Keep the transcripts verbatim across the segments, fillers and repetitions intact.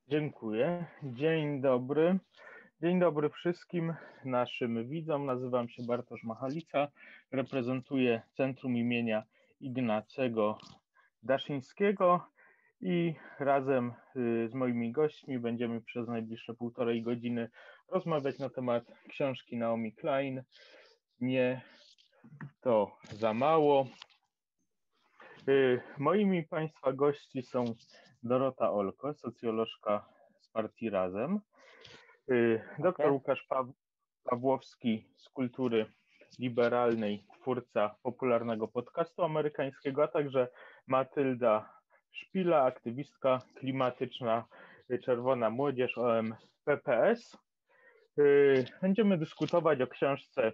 Dziękuję. Dzień dobry. Dzień dobry wszystkim naszym widzom. Nazywam się Bartosz Machalica. Reprezentuję Centrum imienia Ignacego Daszyńskiego i razem z moimi gośćmi będziemy przez najbliższe półtorej godziny rozmawiać na temat książki Naomi Klein Nie to za mało. Moimi Państwa gości są Dorota Olko, socjolożka z partii Razem, doktor Łukasz Paw- Pawłowski z Kultury Liberalnej, twórca popularnego podcastu amerykańskiego, a także Matylda Szpila, aktywistka klimatyczna Czerwona Młodzież O M P P S. Będziemy dyskutować o książce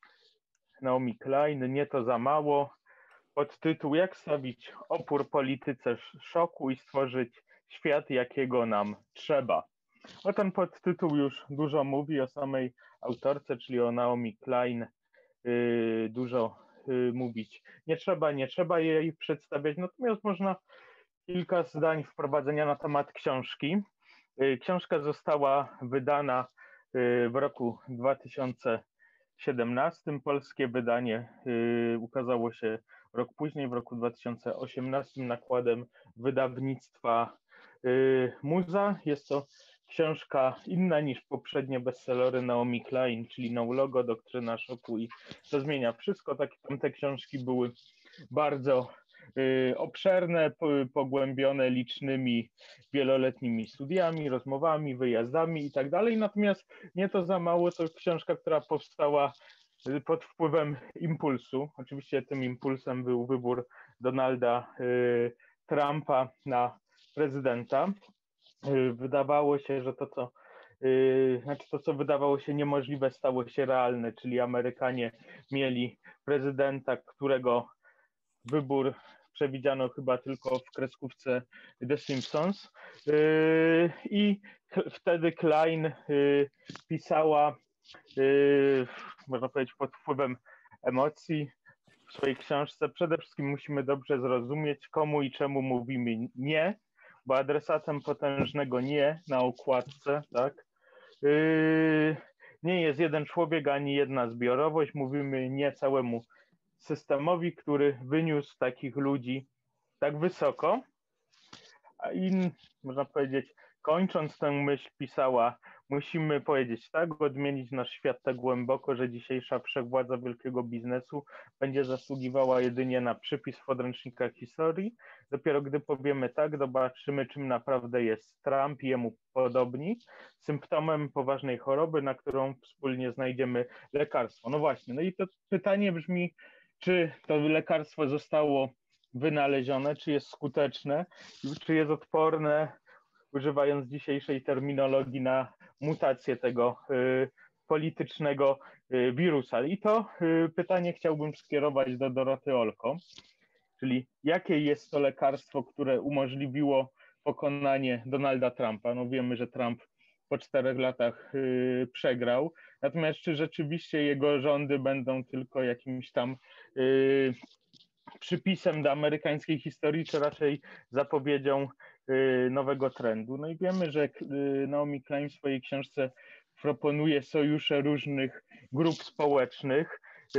Naomi Klein Nie to za mało, pod tytuł Jak stawić opór polityce szoku i stworzyć świat, jakiego nam trzeba. O ten podtytuł już dużo mówi, o samej autorce, czyli o Naomi Klein, yy, dużo yy, mówić nie trzeba, nie trzeba jej przedstawiać, natomiast można kilka zdań wprowadzenia na temat książki. Yy, książka została wydana yy, w roku dwa tysiące siedemnastym, polskie wydanie yy, ukazało się rok później, w roku dwa tysiące osiemnastym, nakładem wydawnictwa yy, Muza. Jest to książka inna niż poprzednie bestsellery Naomi Klein, czyli No Logo, Doktryna Szoku i To zmienia wszystko. Takie tamte książki były bardzo y, obszerne, po, pogłębione licznymi wieloletnimi studiami, rozmowami, wyjazdami i tak dalej. Natomiast Nie to za mało to książka, która powstała pod wpływem impulsu. Oczywiście tym impulsem był wybór Donalda y, Trumpa na prezydenta. Wydawało się, że to, co yy, znaczy to, co wydawało się niemożliwe, stało się realne, czyli Amerykanie mieli prezydenta, którego wybór przewidziano chyba tylko w kreskówce The Simpsons. Yy, I k- wtedy Klein yy, pisała, yy, można powiedzieć, pod wpływem emocji w swojej książce. Przede wszystkim musimy dobrze zrozumieć, komu i czemu mówimy nie, bo adresatem potężnego nie na okładce, tak, yy, nie jest jeden człowiek ani jedna zbiorowość. Mówimy nie całemu systemowi, który wyniósł takich ludzi tak wysoko. A in, można powiedzieć, kończąc tę myśl, pisała: musimy powiedzieć tak, odmienić nasz świat tak głęboko, że dzisiejsza wszechwładza wielkiego biznesu będzie zasługiwała jedynie na przypis w podręcznikach historii. Dopiero gdy powiemy tak, zobaczymy, czym naprawdę jest Trump i jemu podobni, symptomem poważnej choroby, na którą wspólnie znajdziemy lekarstwo. No właśnie, no i to pytanie brzmi, czy to lekarstwo zostało wynalezione, czy jest skuteczne, czy jest odporne, używając dzisiejszej terminologii, na mutację tego y, politycznego y, wirusa. I to y, pytanie chciałbym skierować do Doroty Olko, czyli jakie jest to lekarstwo, które umożliwiło pokonanie Donalda Trumpa. No wiemy, że Trump po czterech latach y, przegrał, natomiast czy rzeczywiście jego rządy będą tylko jakimś tam y, przypisem do amerykańskiej historii, czy raczej zapowiedzią y, nowego trendu. No i wiemy, że y, Naomi Klein w swojej książce proponuje sojusze różnych grup społecznych.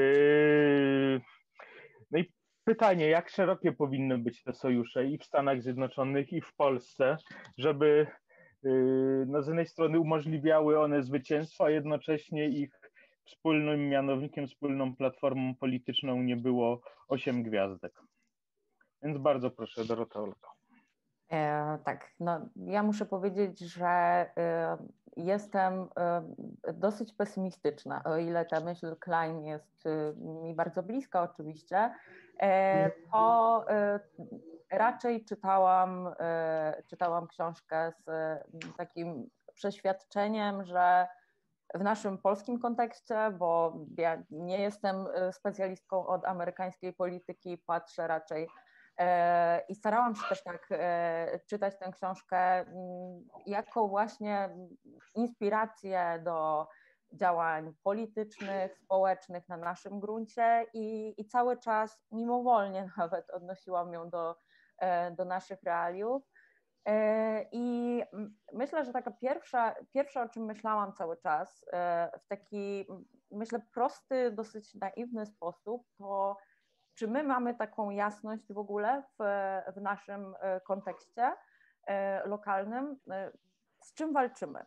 Y, no i pytanie, jak szerokie powinny być te sojusze i w Stanach Zjednoczonych, i w Polsce, żeby y, no, z jednej strony umożliwiały one zwycięstwo, a jednocześnie ich wspólnym mianownikiem, wspólną platformą polityczną nie było osiem gwiazdek. Więc bardzo proszę, Dorota Olko. E, tak, no ja muszę powiedzieć, że e, jestem e, dosyć pesymistyczna, o ile ta myśl Klein jest e, mi bardzo bliska oczywiście, e, to e, raczej czytałam, e, czytałam książkę z e, takim przeświadczeniem, że w naszym polskim kontekście, bo ja nie jestem specjalistką od amerykańskiej polityki, patrzę raczej i starałam się też tak czytać tę książkę jako właśnie inspirację do działań politycznych, społecznych na naszym gruncie i, i cały czas mimowolnie nawet odnosiłam ją do, do naszych realiów. I myślę, że taka pierwsza, pierwsza, o czym myślałam cały czas, w taki, myślę, prosty, dosyć naiwny sposób, to czy my mamy taką jasność w ogóle w, w naszym kontekście lokalnym, z czym walczymy.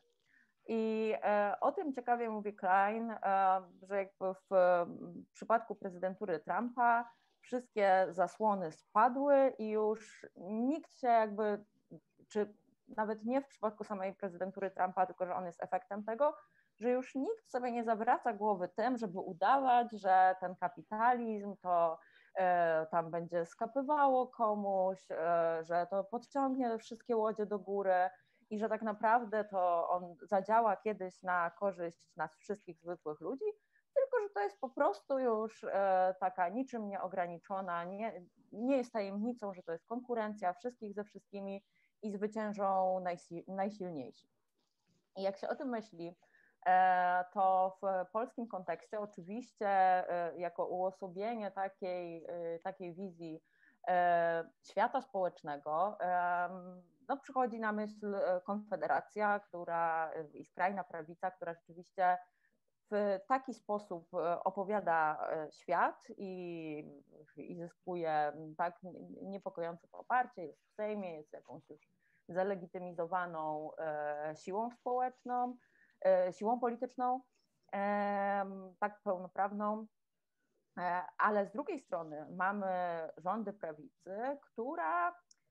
I o tym ciekawie mówi Klein, że jakby w przypadku prezydentury Trumpa wszystkie zasłony spadły i już nikt się jakby, czy nawet nie w przypadku samej prezydentury Trumpa, tylko że on jest efektem tego, że już nikt sobie nie zawraca głowy tym, żeby udawać, że ten kapitalizm to e, tam będzie skapywało komuś, e, że to podciągnie wszystkie łodzie do góry i że tak naprawdę to on zadziała kiedyś na korzyść nas wszystkich zwykłych ludzi, tylko że to jest po prostu już e, taka niczym nieograniczona, nie, nie jest tajemnicą, że to jest konkurencja wszystkich ze wszystkimi i zwyciężą najsi, najsilniejsi. I jak się o tym myśli, e, to w polskim kontekście oczywiście e, jako uosobienie takiej, e, takiej wizji e, świata społecznego e, no, przychodzi na myśl Konfederacja, która i skrajna prawica, która rzeczywiście w taki sposób opowiada świat i, i zyskuje tak niepokojące poparcie, jest w Sejmie, jest jakąś już zalegitymizowaną e, siłą społeczną, e, siłą polityczną, e, tak pełnoprawną, e, ale z drugiej strony mamy rządy prawicy, która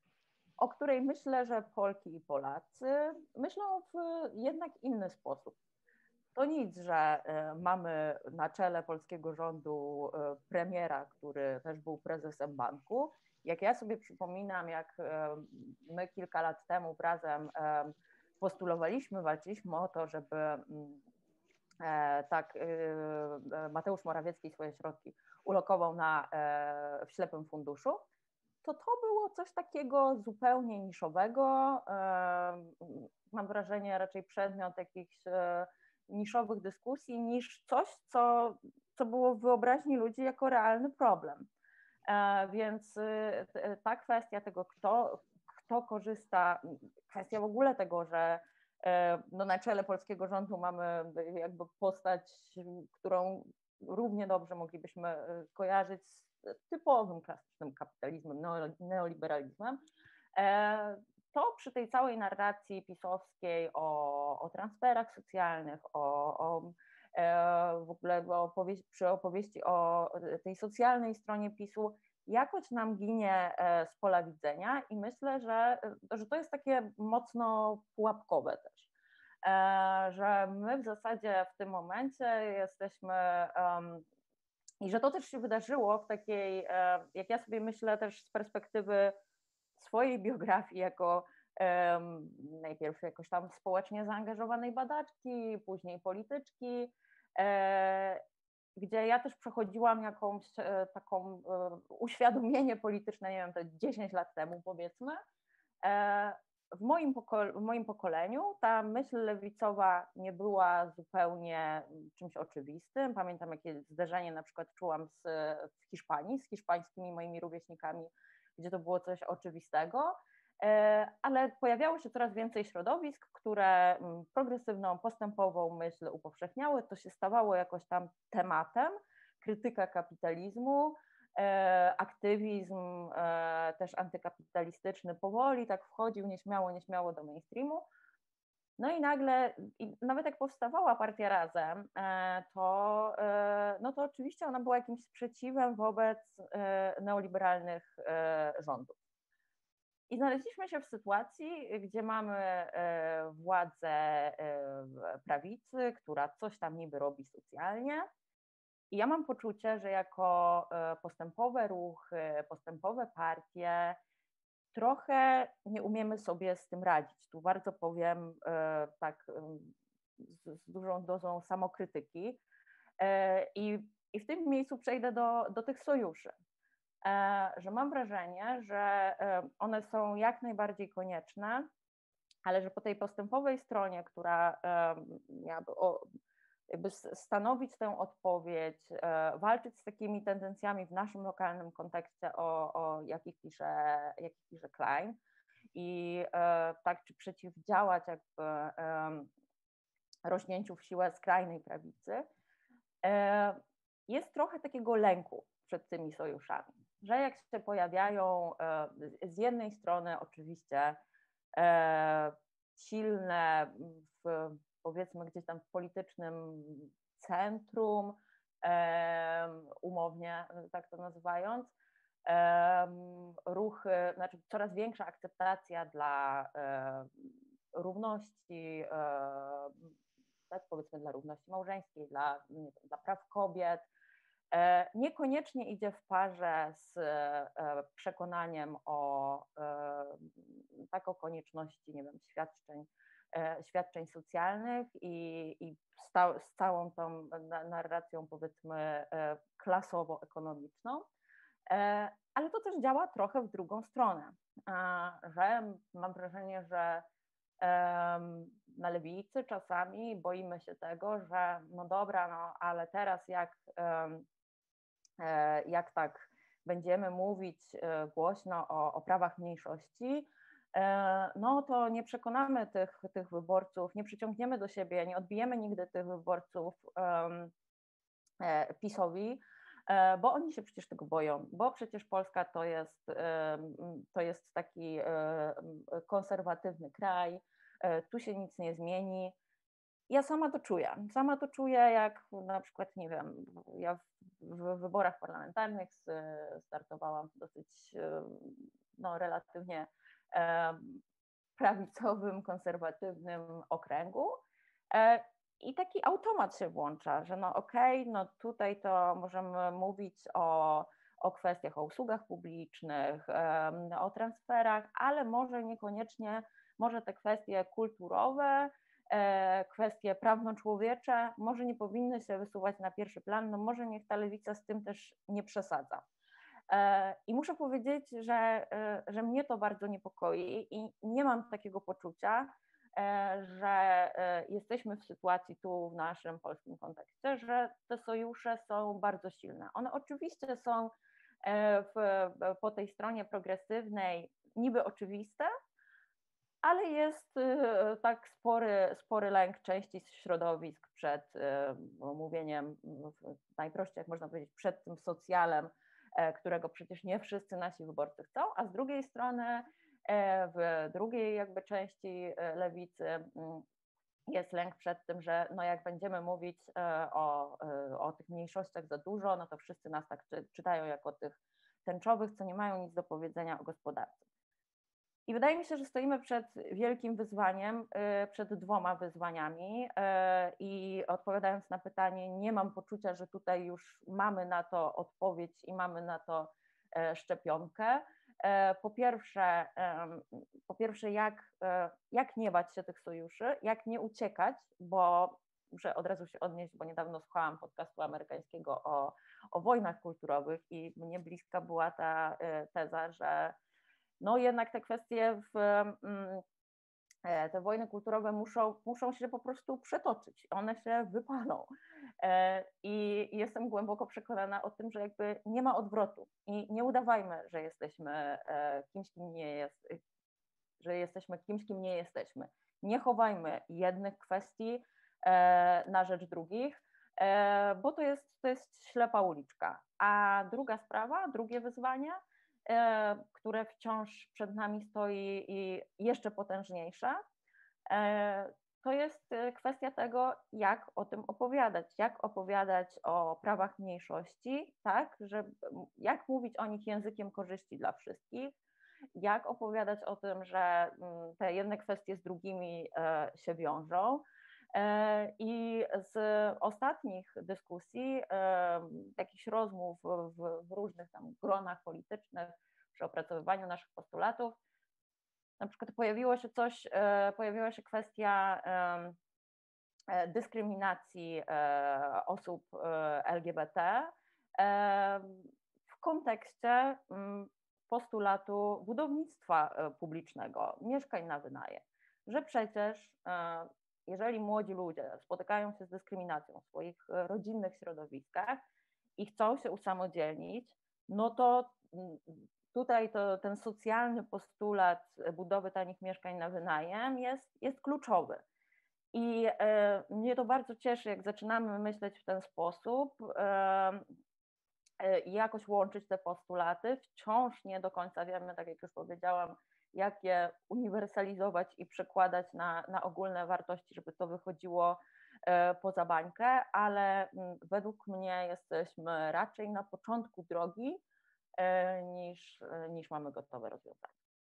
o której myślę, że Polki i Polacy myślą w jednak inny sposób. To nic, że mamy na czele polskiego rządu premiera, który też był prezesem banku. Jak ja sobie przypominam, jak my kilka lat temu razem postulowaliśmy, walczyliśmy o to, żeby tak Mateusz Morawiecki swoje środki ulokował na, w ślepym funduszu, to to było coś takiego zupełnie niszowego. Mam wrażenie, raczej przedmiot jakichś niszowych dyskusji niż coś, co, co było w wyobraźni ludzi jako realny problem. Więc ta kwestia tego, kto, kto korzysta, kwestia w ogóle tego, że no na czele polskiego rządu mamy jakby postać, którą równie dobrze moglibyśmy kojarzyć z typowym, klasycznym kapitalizmem, neoliberalizmem, to przy tej całej narracji pisowskiej o, o transferach socjalnych, o, o w ogóle o opowieści, przy opowieści o tej socjalnej stronie PiSu jakoś nam ginie z pola widzenia i myślę, że, że to jest takie mocno pułapkowe też, że my w zasadzie w tym momencie jesteśmy um, i że to też się wydarzyło w takiej, jak ja sobie myślę też z perspektywy swojej biografii jako um, najpierw jakoś tam społecznie zaangażowanej badaczki, później polityczki, e, gdzie ja też przechodziłam jakąś e, taką e, uświadomienie polityczne, nie wiem, to dziesięć lat temu powiedzmy. E, w, moim poko- w moim pokoleniu ta myśl lewicowa nie była zupełnie czymś oczywistym. Pamiętam, jakie zderzenie na przykład czułam z, w Hiszpanii, z hiszpańskimi moimi rówieśnikami, gdzie to było coś oczywistego, ale pojawiało się coraz więcej środowisk, które progresywną, postępową myśl upowszechniały, to się stawało jakoś tam tematem, krytyka kapitalizmu, aktywizm też antykapitalistyczny powoli tak wchodził nieśmiało, nieśmiało do mainstreamu. No i nagle, i nawet jak powstawała partia Razem, to, no to oczywiście ona była jakimś sprzeciwem wobec neoliberalnych rządów. I znaleźliśmy się w sytuacji, gdzie mamy władzę prawicy, która coś tam niby robi socjalnie. I ja mam poczucie, że jako postępowe ruchy, postępowe partie trochę nie umiemy sobie z tym radzić. Tu bardzo powiem tak z, z dużą dozą samokrytyki. I, i w tym miejscu przejdę do, do tych sojuszy, że mam wrażenie, że one są jak najbardziej konieczne, ale że po tej postępowej stronie, która miałaby o, jakby stanowić tę odpowiedź, walczyć z takimi tendencjami w naszym lokalnym kontekście, o, o jakich pisze, jakich pisze Klein, i tak, czy przeciwdziałać jakby rośnięciu w siłę skrajnej prawicy, jest trochę takiego lęku przed tymi sojuszami, że jak się pojawiają z jednej strony oczywiście silne, w, powiedzmy gdzieś tam w politycznym centrum, umownie tak to nazywając, ruchy, znaczy coraz większa akceptacja dla równości, tak powiedzmy dla równości małżeńskiej, dla, nie wiem, dla praw kobiet, niekoniecznie idzie w parze z przekonaniem o tak o konieczności, nie wiem, świadczeń, świadczeń socjalnych i, i z, ta, z całą tą narracją, powiedzmy, klasowo-ekonomiczną, ale to też działa trochę w drugą stronę, że mam wrażenie, że na lewicy czasami boimy się tego, że no dobra, no ale teraz jak, jak tak będziemy mówić głośno o, o prawach mniejszości, no to nie przekonamy tych, tych wyborców, nie przyciągniemy do siebie, nie odbijemy nigdy tych wyborców um, PiS-owi, bo oni się przecież tego boją, bo przecież Polska to jest, to jest taki konserwatywny kraj, tu się nic nie zmieni. Ja sama to czuję, sama to czuję, jak na przykład, nie wiem, ja w, w wyborach parlamentarnych startowałam w dosyć, no relatywnie prawicowym, konserwatywnym okręgu i taki automat się włącza, że no okej, okay, no tutaj to możemy mówić o, o kwestiach, o usługach publicznych, o transferach, ale może niekoniecznie, może te kwestie kulturowe, kwestie prawno-człowiecze może nie powinny się wysuwać na pierwszy plan, no może niech ta lewica z tym też nie przesadza. I muszę powiedzieć, że, że mnie to bardzo niepokoi i nie mam takiego poczucia, że jesteśmy w sytuacji tu w naszym polskim kontekście, że te sojusze są bardzo silne. One oczywiście są w, po tej stronie progresywnej niby oczywiste, ale jest tak spory, spory lęk części środowisk przed mówieniem, najprościej jak można powiedzieć, przed tym socjalem, którego przecież nie wszyscy nasi wyborcy chcą, a z drugiej strony w drugiej jakby części lewicy jest lęk przed tym, że no jak będziemy mówić o, o tych mniejszościach za dużo, no to wszyscy nas tak czytają jako tych tęczowych, co nie mają nic do powiedzenia o gospodarce. I wydaje mi się, że stoimy przed wielkim wyzwaniem, przed dwoma wyzwaniami i odpowiadając na pytanie, nie mam poczucia, że tutaj już mamy na to odpowiedź i mamy na to szczepionkę. Po pierwsze, po pierwsze jak, jak nie bać się tych sojuszy, jak nie uciekać, bo muszę od razu się odnieść, bo niedawno słuchałam podcastu amerykańskiego o, o wojnach kulturowych i mnie bliska była ta teza, że no jednak te kwestie, w, te wojny kulturowe muszą, muszą się po prostu przetoczyć, one się wypalą. I jestem głęboko przekonana o tym, że jakby nie ma odwrotu i nie udawajmy, że jesteśmy kimś, kim nie jest, że jesteśmy kimś, kim nie jesteśmy. Nie chowajmy jednych kwestii na rzecz drugich, bo to jest, to jest ślepa uliczka. A druga sprawa, drugie wyzwanie, które wciąż przed nami stoi i jeszcze potężniejsze, to jest kwestia tego, jak o tym opowiadać, jak opowiadać o prawach mniejszości, tak, że jak mówić o nich językiem korzyści dla wszystkich, jak opowiadać o tym, że te jedne kwestie z drugimi się wiążą. I z ostatnich dyskusji, jakichś rozmów w, w różnych tam gronach politycznych przy opracowywaniu naszych postulatów, na przykład pojawiło się coś, pojawiła się kwestia dyskryminacji osób L G B T w kontekście postulatu budownictwa publicznego, mieszkań na wynajem, że przecież jeżeli młodzi ludzie spotykają się z dyskryminacją w swoich rodzinnych środowiskach i chcą się usamodzielnić, no to, tutaj to, ten socjalny postulat budowy tanich mieszkań na wynajem jest, jest kluczowy. I mnie to bardzo cieszy, jak zaczynamy myśleć w ten sposób i jakoś łączyć te postulaty. Wciąż nie do końca wiemy, tak jak już powiedziałam, jak je uniwersalizować i przekładać na, na ogólne wartości, żeby to wychodziło poza bańkę, ale według mnie jesteśmy raczej na początku drogi niż, niż mamy gotowe rozwiązania.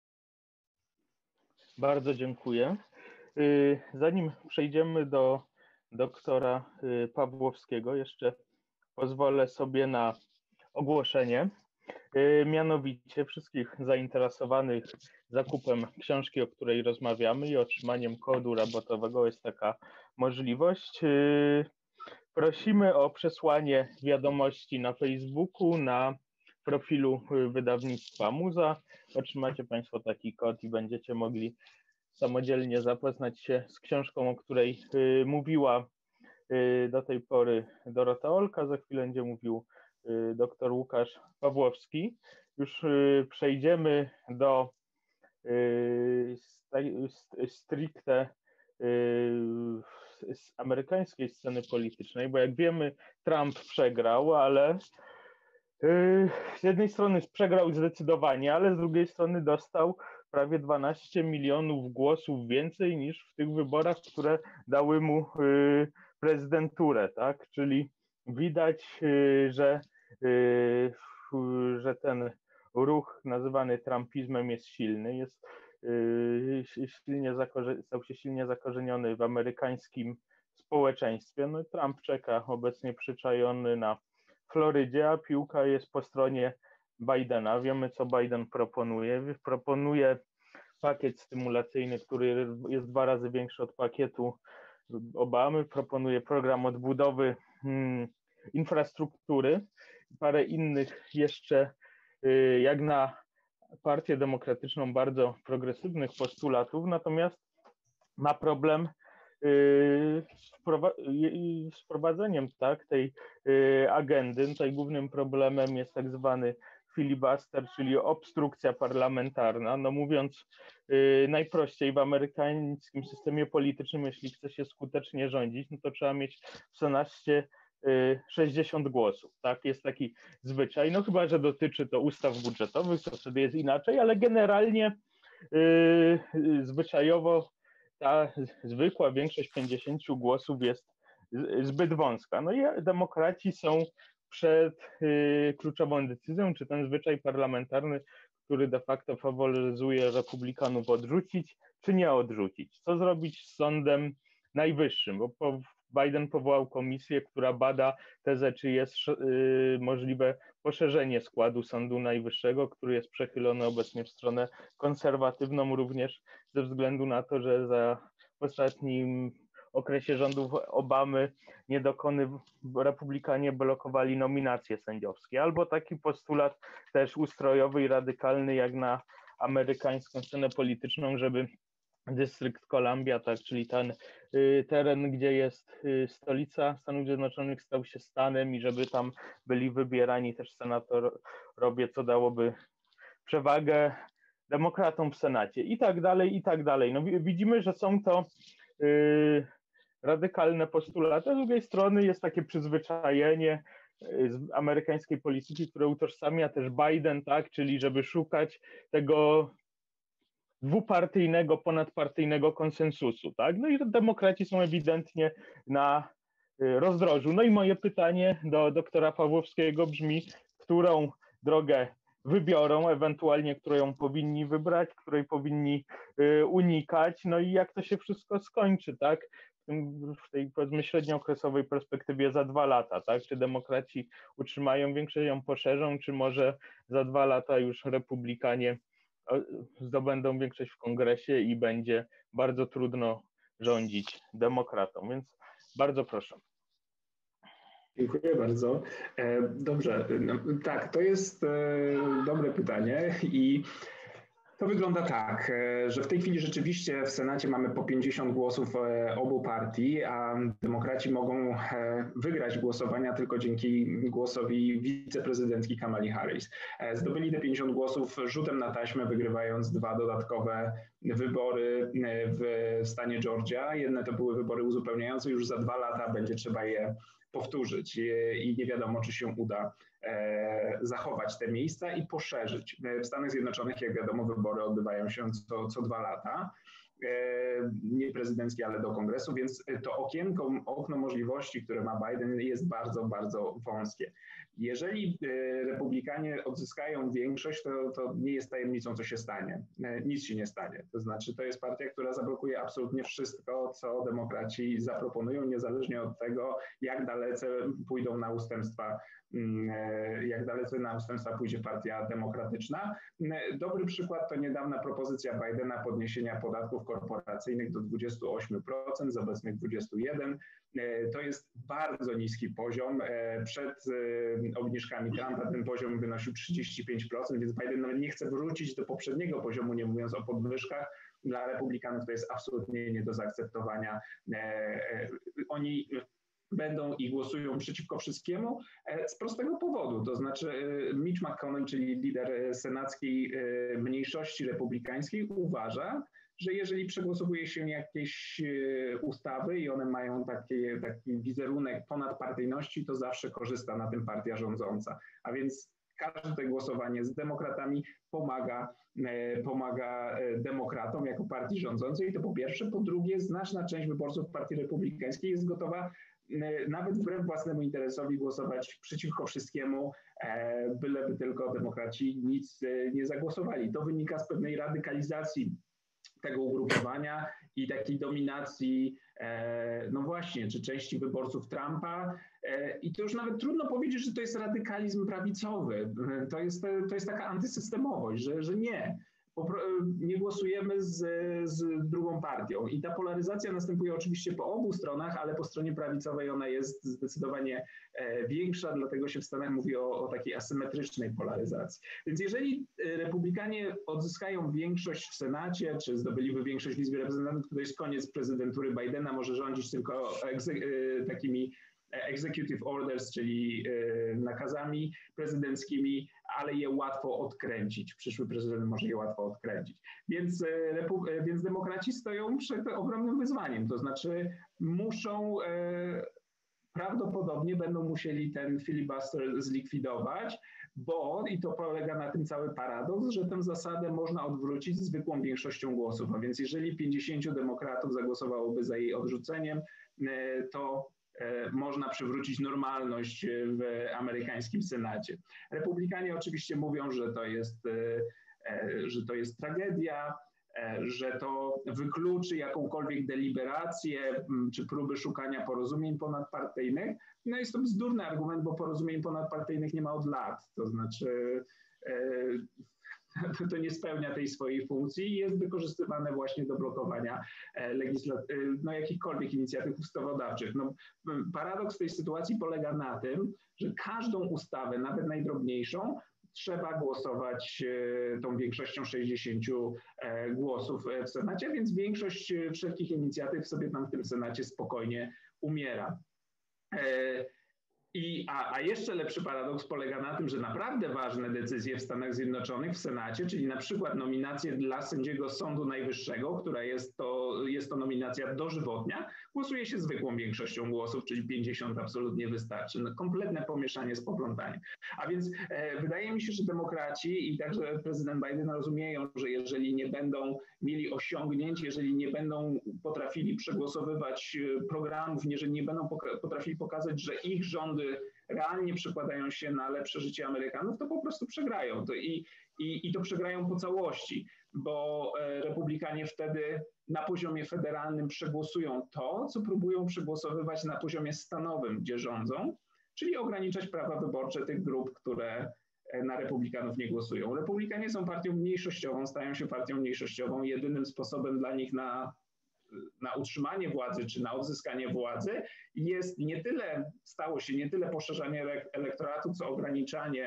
Bardzo dziękuję. Zanim przejdziemy do doktora Pawłowskiego, jeszcze pozwolę sobie na ogłoszenie. Mianowicie wszystkich zainteresowanych zakupem książki, o której rozmawiamy, i otrzymaniem kodu rabatowego jest taka możliwość. Prosimy o przesłanie wiadomości na Facebooku, na profilu wydawnictwa Muza. Otrzymacie Państwo taki kod i będziecie mogli samodzielnie zapoznać się z książką, o której mówiła do tej pory Dorota Olka. Za chwilę będzie mówił dr Łukasz Pawłowski. Już przejdziemy do stricte z amerykańskiej sceny politycznej, bo jak wiemy, Trump przegrał, ale z jednej strony przegrał zdecydowanie, ale z drugiej strony dostał prawie dwanaście milionów głosów więcej niż w tych wyborach, które dały mu prezydenturę, tak? Czyli widać, że, że ten ruch nazywany trumpizmem jest silny, jest silnie stał się silnie zakorzeniony w amerykańskim społeczeństwie. No, Trump czeka obecnie przyczajony na Florydzie, a piłka jest po stronie Bidena. Wiemy, co Biden proponuje. Proponuje pakiet stymulacyjny, który jest dwa razy większy od pakietu Obamy. Proponuje program odbudowy hmm, infrastruktury, parę innych jeszcze, jak na Partię Demokratyczną, bardzo progresywnych postulatów, natomiast ma problem z wprowadzeniem tak, tej agendy. Tutaj głównym problemem jest tak zwany filibuster, czyli obstrukcja parlamentarna. No mówiąc najprościej, w amerykańskim systemie politycznym, jeśli chce się skutecznie rządzić, no to trzeba mieć w Senacie sześćdziesiąt głosów, tak? Jest taki zwyczaj, no chyba że dotyczy to ustaw budżetowych, to wtedy jest inaczej, ale generalnie yy, zwyczajowo ta zwykła większość pięćdziesiąt głosów jest zbyt wąska. No i demokraci są przed yy, kluczową decyzją, czy ten zwyczaj parlamentarny, który de facto faworyzuje republikanów, odrzucić, czy nie odrzucić. Co zrobić z Sądem Najwyższym, bo po, Biden powołał komisję, która bada tezę, czy jest yy, możliwe poszerzenie składu Sądu Najwyższego, który jest przechylony obecnie w stronę konserwatywną, również ze względu na to, że za w ostatnim okresie rządów Obamy niedokony republikanie blokowali nominacje sędziowskie. Albo taki postulat też ustrojowy i radykalny, jak na amerykańską scenę polityczną, żeby Dystrykt Columbia, tak, czyli ten y, teren, gdzie jest y, stolica Stanów Zjednoczonych, stał się stanem i żeby tam byli wybierani też senatorowie, co dałoby przewagę demokratom w Senacie i tak dalej, i tak dalej. No, widzimy, że są to y, radykalne postulaty, a z drugiej strony jest takie przyzwyczajenie z amerykańskiej polityki, które utożsamia też Biden, tak, czyli żeby szukać tego dwupartyjnego, ponadpartyjnego konsensusu, tak? No i demokraci są ewidentnie na rozdrożu. No i moje pytanie do doktora Pawłowskiego brzmi, którą drogę wybiorą, ewentualnie którą powinni wybrać, której powinni unikać, no i jak to się wszystko skończy, tak? W tej, powiedzmy, średniookresowej perspektywie za dwa lata, tak? Czy demokraci utrzymają większość, ją poszerzą, czy może za dwa lata już republikanie zdobędą większość w kongresie i będzie bardzo trudno rządzić demokratom, więc bardzo proszę. Dziękuję bardzo. Dobrze, no, tak, to jest dobre pytanie i To wygląda tak, że w tej chwili rzeczywiście w Senacie mamy po pięćdziesiąt głosów obu partii, a demokraci mogą wygrać głosowania tylko dzięki głosowi wiceprezydentki Kamali Harris. Zdobyli te pięćdziesiąt głosów rzutem na taśmę, wygrywając dwa dodatkowe wybory w stanie Georgia. Jedne to były wybory uzupełniające, już za dwa lata będzie trzeba je powtórzyć i nie wiadomo, czy się uda zachować te miejsca i poszerzyć. W Stanach Zjednoczonych, jak wiadomo, wybory odbywają się co, co dwa lata, nie prezydenckie, ale do kongresu, więc to okienko, okno możliwości, które ma Biden, jest bardzo, bardzo wąskie. Jeżeli republikanie odzyskają większość, to, to nie jest tajemnicą, co się stanie. Nic się nie stanie. To znaczy, to jest partia, która zablokuje absolutnie wszystko, co demokraci zaproponują, niezależnie od tego, jak dalece pójdą na ustępstwa, jak dalece na ustępstwa pójdzie partia demokratyczna. Dobry przykład to niedawna propozycja Bidena podniesienia podatków korporacyjnych do dwudziestu ośmiu procent z obecnych dwudziestu jeden procent. To jest bardzo niski poziom. Przed obniżkami Trumpa ten poziom wynosił trzydzieści pięć procent, więc Biden nawet nie chce wrócić do poprzedniego poziomu, nie mówiąc o podwyżkach. Dla republikanów to jest absolutnie nie do zaakceptowania. Oni będą i głosują przeciwko wszystkiemu z prostego powodu, to znaczy Mitch McConnell, czyli lider senackiej mniejszości republikańskiej, uważa, że jeżeli przegłosowuje się jakieś ustawy i one mają taki, taki wizerunek ponadpartyjności, to zawsze korzysta na tym partia rządząca, a więc każde głosowanie z demokratami pomaga, pomaga demokratom jako partii rządzącej, to po pierwsze. Po drugie, znaczna część wyborców partii republikańskiej jest gotowa nawet wbrew własnemu interesowi głosować przeciwko wszystkiemu, byleby tylko demokraci nic nie zagłosowali. To wynika z pewnej radykalizacji tego ugrupowania i takiej dominacji, no właśnie, czy części wyborców Trumpa. I to już nawet trudno powiedzieć, że to jest radykalizm prawicowy. To jest, to jest taka antysystemowość, że, że nie. Nie głosujemy z, z drugą partią. I ta polaryzacja następuje oczywiście po obu stronach, ale po stronie prawicowej ona jest zdecydowanie większa, dlatego się w Stanach mówi o, o takiej asymetrycznej polaryzacji. Więc jeżeli republikanie odzyskają większość w Senacie, czy zdobyliby większość w Izbie Reprezentantów, to jest koniec prezydentury Bidena, może rządzić tylko takimi executive orders, czyli nakazami prezydenckimi, ale je łatwo odkręcić. Przyszły prezydent może je łatwo odkręcić. Więc, więc demokraci stoją przed ogromnym wyzwaniem, to znaczy muszą, prawdopodobnie będą musieli ten filibuster zlikwidować, bo, i to polega na tym cały paradoks, że tę zasadę można odwrócić zwykłą większością głosów. A więc jeżeli pięćdziesięciu demokratów zagłosowałoby za jej odrzuceniem, to można przywrócić normalność w amerykańskim Senacie. Republikanie oczywiście mówią, że to jest, że to jest tragedia, że to wykluczy jakąkolwiek deliberację czy próby szukania porozumień ponadpartyjnych. No jest to bzdurny argument, bo porozumień ponadpartyjnych nie ma od lat. To znaczy to nie spełnia tej swojej funkcji i jest wykorzystywane właśnie do blokowania legislat- no, jakichkolwiek inicjatyw ustawodawczych. No, paradoks tej sytuacji polega na tym, że każdą ustawę, nawet najdrobniejszą, trzeba głosować tą większością sześćdziesięciu głosów w Senacie, więc większość wszelkich inicjatyw sobie tam w tym Senacie spokojnie umiera. I, a, a jeszcze lepszy paradoks polega na tym, że naprawdę ważne decyzje w Stanach Zjednoczonych w Senacie, czyli na przykład nominacje dla sędziego Sądu Najwyższego, która jest to, jest to nominacja dożywotnia, głosuje się zwykłą większością głosów, czyli pięćdziesiąt absolutnie wystarczy. No, kompletne pomieszanie z poplątaniem. A więc e, wydaje mi się, że demokraci i także prezydent Biden rozumieją, że jeżeli nie będą mieli osiągnięć, jeżeli nie będą potrafili przegłosowywać programów, jeżeli nie będą potrafili pokazać, że ich rządy realnie przekładają się na lepsze życie Amerykanów, to po prostu przegrają. To i, i, I to przegrają po całości, bo republikanie wtedy na poziomie federalnym przegłosują to, co próbują przegłosowywać na poziomie stanowym, gdzie rządzą, czyli ograniczać prawa wyborcze tych grup, które na republikanów nie głosują. Republikanie są partią mniejszościową, stają się partią mniejszościową. Jedynym sposobem dla nich na na utrzymanie władzy czy na odzyskanie władzy jest nie tyle, stało się nie tyle poszerzanie elektoratu, co ograniczanie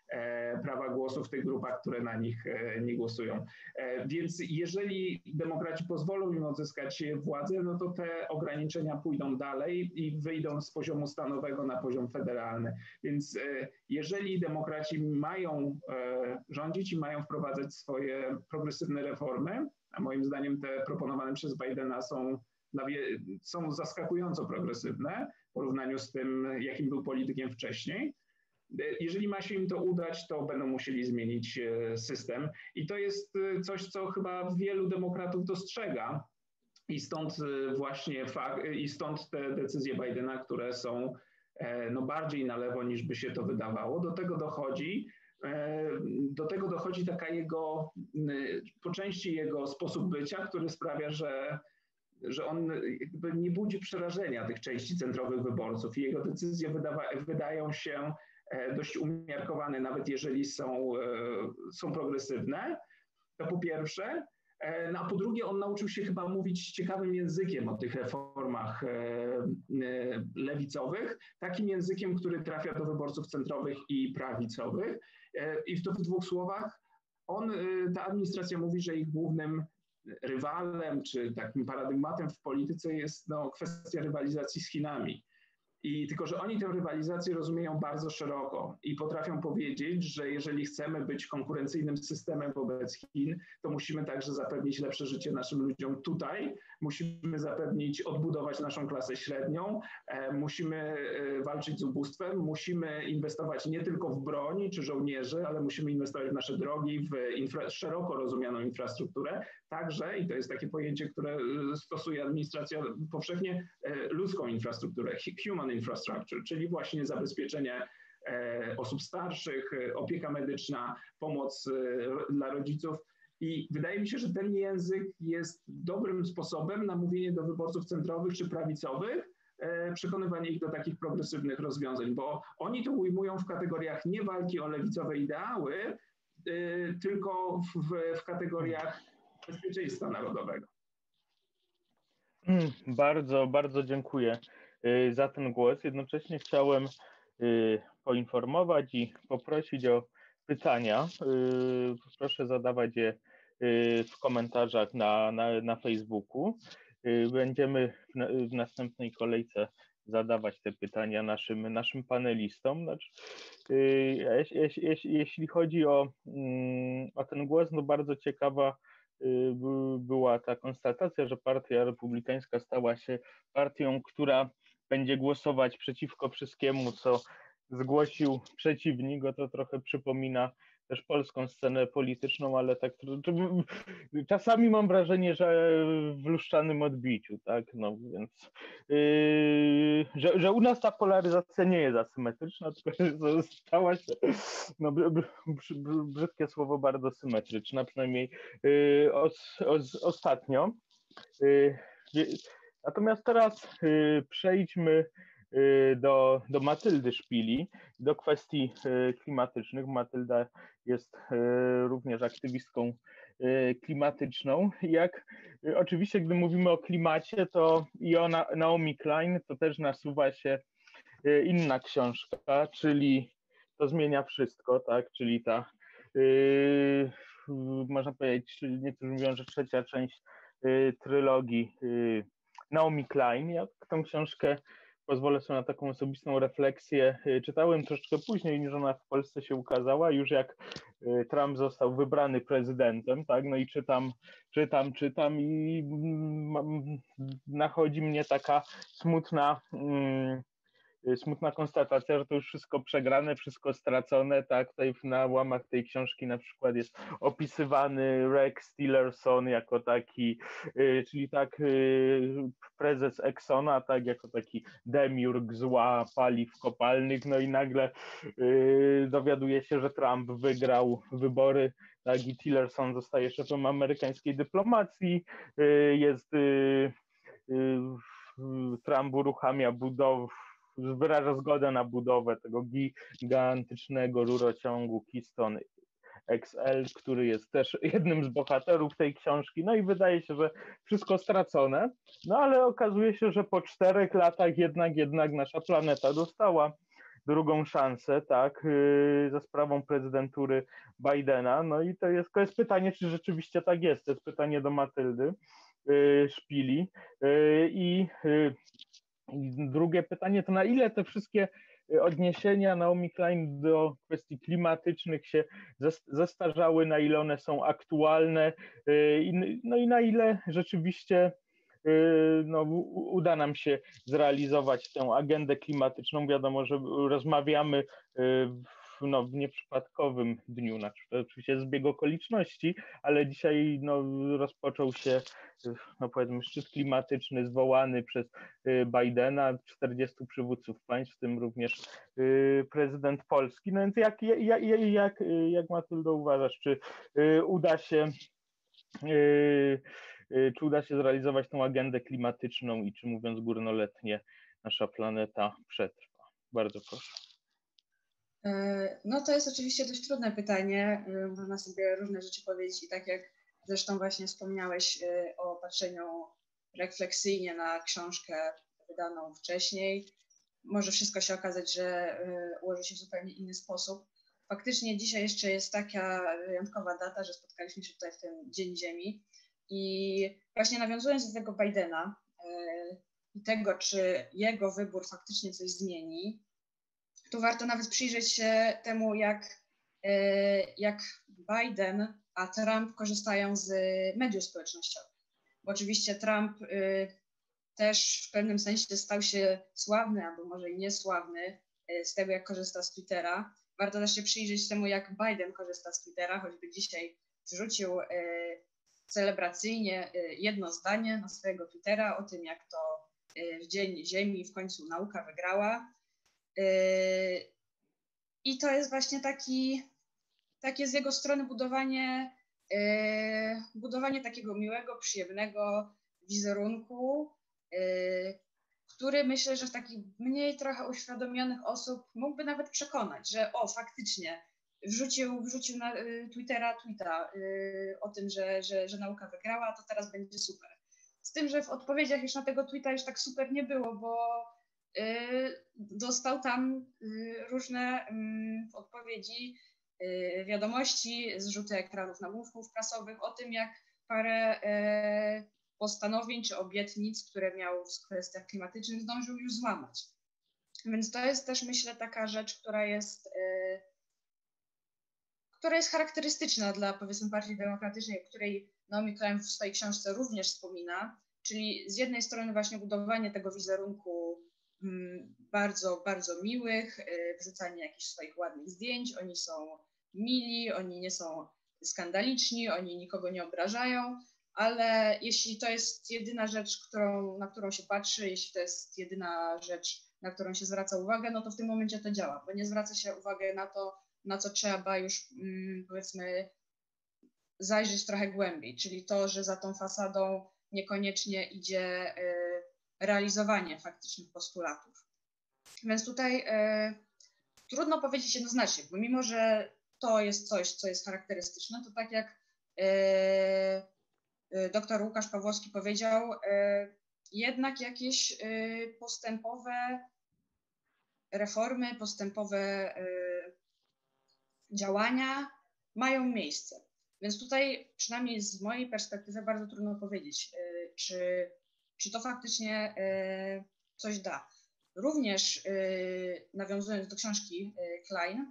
prawa głosu w tych grupach, które na nich nie głosują. Więc jeżeli demokraci pozwolą im odzyskać władzę, no to te ograniczenia pójdą dalej i wyjdą z poziomu stanowego na poziom federalny. Więc jeżeli demokraci mają rządzić i mają wprowadzać swoje progresywne reformy, a moim zdaniem te proponowane przez Bidena są, są zaskakująco progresywne w porównaniu z tym, jakim był politykiem wcześniej. Jeżeli ma się im to udać, to będą musieli zmienić system i to jest coś, co chyba wielu demokratów dostrzega i stąd właśnie fakt, i stąd te decyzje Bidena, które są no bardziej na lewo niż by się to wydawało. Do tego dochodzi Do tego dochodzi taka jego, po części jego sposób bycia, który sprawia, że, że on jakby nie budzi przerażenia tych części centrowych wyborców i jego decyzje wydawa, wydają się dość umiarkowane, nawet jeżeli są, są progresywne, to po pierwsze. No a po drugie, on nauczył się chyba mówić ciekawym językiem o tych reformach lewicowych, takim językiem, który trafia do wyborców centrowych i prawicowych. I to w dwóch słowach, on, ta administracja mówi, że ich głównym rywalem czy takim paradygmatem w polityce jest no, kwestia rywalizacji z Chinami. I tylko, że oni tę rywalizację rozumieją bardzo szeroko i potrafią powiedzieć, że jeżeli chcemy być konkurencyjnym systemem wobec Chin, to musimy także zapewnić lepsze życie naszym ludziom tutaj, musimy zapewnić, odbudować naszą klasę średnią, e, musimy e, walczyć z ubóstwem, musimy inwestować nie tylko w broń czy żołnierzy, ale musimy inwestować w nasze drogi, w infra- szeroko rozumianą infrastrukturę, także, i to jest takie pojęcie, które stosuje administracja powszechnie, e, ludzką infrastrukturę, human infrastructure, czyli właśnie zabezpieczenie e, osób starszych, e, opieka medyczna, pomoc e, dla rodziców. I wydaje mi się, że ten język jest dobrym sposobem na mówienie do wyborców centrowych czy prawicowych, e, przekonywanie ich do takich progresywnych rozwiązań, bo oni to ujmują w kategoriach nie walki o lewicowe ideały, e, tylko w, w kategoriach bezpieczeństwa narodowego. Hmm, bardzo, bardzo dziękuję za ten głos. Jednocześnie chciałem poinformować i poprosić o pytania. Proszę zadawać je w komentarzach na, na, na Facebooku. Będziemy w, w następnej kolejce zadawać te pytania naszym, naszym panelistom. Znaczy, jeśli, jeśli, jeśli chodzi o, o ten głos, no bardzo ciekawa była ta konstatacja, że Partia Republikańska stała się partią, która będzie głosować przeciwko wszystkiemu, co zgłosił przeciwnik. To trochę przypomina też polską scenę polityczną, ale tak czasami mam wrażenie, że w luszczanym odbiciu, tak, no więc yy, że, że u nas ta polaryzacja nie jest asymetryczna, tylko że stała się, no brzydkie słowo, bardzo symetryczna, przynajmniej yy, os, os, ostatnio. Yy, natomiast teraz yy, przejdźmy Do, do Matyldy Szpili, do kwestii klimatycznych. Matylda jest również aktywistką klimatyczną. Jak oczywiście, gdy mówimy o klimacie, to i o Naomi Klein, to też nasuwa się inna książka, czyli To zmienia wszystko, tak, czyli ta, yy, można powiedzieć, niektórzy mówią, że trzecia część yy, trylogii yy, Naomi Klein. Ja tę książkę, pozwolę sobie na taką osobistą refleksję, czytałem troszeczkę później niż ona w Polsce się ukazała, już jak Trump został wybrany prezydentem, tak, no i czytam, czytam, czytam i nachodzi mnie taka smutna, smutna konstatacja, że to już wszystko przegrane, wszystko stracone, tak, tutaj na łamach tej książki na przykład jest opisywany Rex Tillerson jako taki, czyli tak prezes Exxona, tak, jako taki demiurg zła paliw kopalnych, no i nagle dowiaduje się, że Trump wygrał wybory, tak, i Tillerson zostaje szefem amerykańskiej dyplomacji, jest, Trump uruchamia budowę, wyraża zgodę na budowę tego gigantycznego rurociągu Keystone X L, który jest też jednym z bohaterów tej książki. No i wydaje się, że wszystko stracone, no ale okazuje się, że po czterech latach jednak, jednak nasza planeta dostała drugą szansę, tak, za sprawą prezydentury Bidena. No i to jest, to jest pytanie, czy rzeczywiście tak jest. To jest pytanie do Matyldy Szpili. I, I drugie pytanie to, na ile te wszystkie odniesienia Naomi Klein do kwestii klimatycznych się zestarzały, na ile one są aktualne, no i na ile rzeczywiście no, uda nam się zrealizować tę agendę klimatyczną. Wiadomo, że rozmawiamy w, no, w nieprzypadkowym dniu, znaczy to oczywiście zbieg okoliczności, ale dzisiaj no, rozpoczął się no, powiedzmy szczyt klimatyczny zwołany przez Bidena, czterdziestu przywódców państw, w tym również prezydent Polski. No więc jak, jak, jak, jak Matyldo uważasz, czy uda się czy uda się zrealizować tą agendę klimatyczną i czy, mówiąc górnoletnie, nasza planeta przetrwa? Bardzo proszę. No to jest oczywiście dość trudne pytanie. Można sobie różne rzeczy powiedzieć i tak jak zresztą właśnie wspomniałeś o patrzeniu refleksyjnie na książkę wydaną wcześniej, może wszystko się okazać, że ułoży się w zupełnie inny sposób. Faktycznie dzisiaj jeszcze jest taka wyjątkowa data, że spotkaliśmy się tutaj w ten Dzień Ziemi i właśnie nawiązując do tego Bidena i tego, czy jego wybór faktycznie coś zmieni, to warto nawet przyjrzeć się temu, jak, jak Biden a Trump korzystają z mediów społecznościowych. Bo oczywiście Trump też w pewnym sensie stał się sławny, albo może i niesławny z tego, jak korzysta z Twittera. Warto też się przyjrzeć temu, jak Biden korzysta z Twittera, choćby dzisiaj wrzucił celebracyjnie jedno zdanie na swojego Twittera o tym, jak to w Dzień Ziemi w końcu nauka wygrała. I to jest właśnie taki, takie z jego strony budowanie, budowanie takiego miłego, przyjemnego wizerunku, który myślę, że w takich mniej trochę uświadomionych osób mógłby nawet przekonać, że o, faktycznie wrzucił, wrzucił na Twittera tweeta o tym, że, że, że nauka wygrała, to teraz będzie super. Z tym, że w odpowiedziach już na tego tweeta już tak super nie było, bo dostał tam różne odpowiedzi, wiadomości, zrzuty ekranów nagłówków prasowych o tym, jak parę postanowień czy obietnic, które miał w kwestiach klimatycznych, zdążył już złamać. Więc to jest też, myślę, taka rzecz, która jest, która jest charakterystyczna dla, powiedzmy, Partii Demokratycznej, o której Naomi Klein w swojej książce również wspomina, czyli z jednej strony właśnie budowanie tego wizerunku bardzo, bardzo miłych, wrzucanie jakichś swoich ładnych zdjęć, oni są mili, oni nie są skandaliczni, oni nikogo nie obrażają, ale jeśli to jest jedyna rzecz, którą, na którą się patrzy, jeśli to jest jedyna rzecz, na którą się zwraca uwagę, no to w tym momencie to działa, bo nie zwraca się uwagę na to, na co trzeba już, powiedzmy, zajrzeć trochę głębiej, czyli to, że za tą fasadą niekoniecznie idzie realizowanie faktycznych postulatów. Więc tutaj e, trudno powiedzieć jednoznacznie, bo mimo, że to jest coś, co jest charakterystyczne, to tak jak e, e, dr Łukasz Pawłowski powiedział, e, jednak jakieś e, postępowe reformy, postępowe e, działania mają miejsce. Więc tutaj przynajmniej z mojej perspektywy bardzo trudno powiedzieć, e, czy czy to faktycznie y, coś da. Również y, nawiązując do książki y, Klein,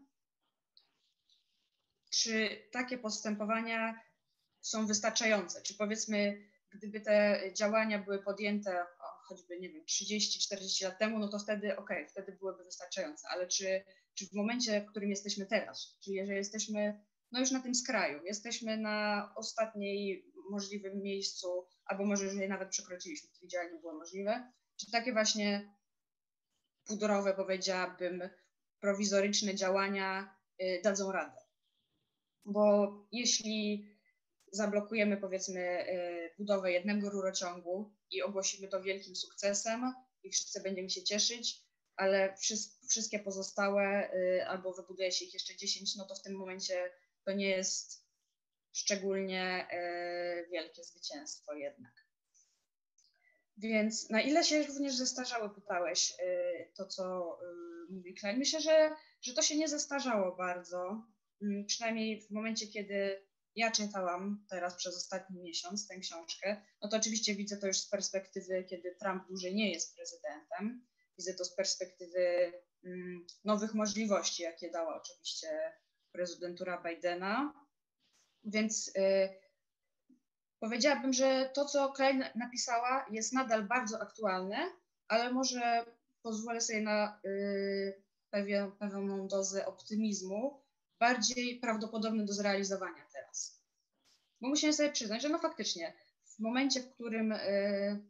czy takie postępowania są wystarczające? Czy powiedzmy, gdyby te działania były podjęte o, choćby, nie wiem, trzydzieści czterdzieści lat temu, no to wtedy okej, okay, wtedy byłyby wystarczające, ale czy, czy w momencie, w którym jesteśmy teraz, czyli że jesteśmy no już na tym skraju, jesteśmy na ostatniej możliwym miejscu, albo może już je nawet przekroczyliśmy, to idealnie było możliwe, czy takie właśnie pudrowe, powiedziałabym, prowizoryczne działania y, dadzą radę. Bo jeśli zablokujemy, powiedzmy, y, budowę jednego rurociągu i ogłosimy to wielkim sukcesem i wszyscy będziemy się cieszyć, ale wszyst- wszystkie pozostałe y, albo wybuduje się ich jeszcze dziesięć, no to w tym momencie to nie jest szczególnie y, wielkie zwycięstwo jednak. Więc na ile się również zestarzały, pytałeś, y, to co mówi Klein. Myślę, że, że to się nie zestarzało bardzo, przynajmniej w momencie, kiedy ja czytałam teraz przez ostatni miesiąc tę książkę, no to oczywiście widzę to już z perspektywy, kiedy Trump dłużej nie jest prezydentem. Widzę to z perspektywy mm, nowych możliwości, jakie dała oczywiście prezydentura Bidena. Więc y, powiedziałabym, że to, co Klein napisała, jest nadal bardzo aktualne, ale może pozwolę sobie na y, pewien, pewną dozę optymizmu, bardziej prawdopodobny do zrealizowania teraz. Bo musimy sobie przyznać, że no faktycznie w momencie, w którym y,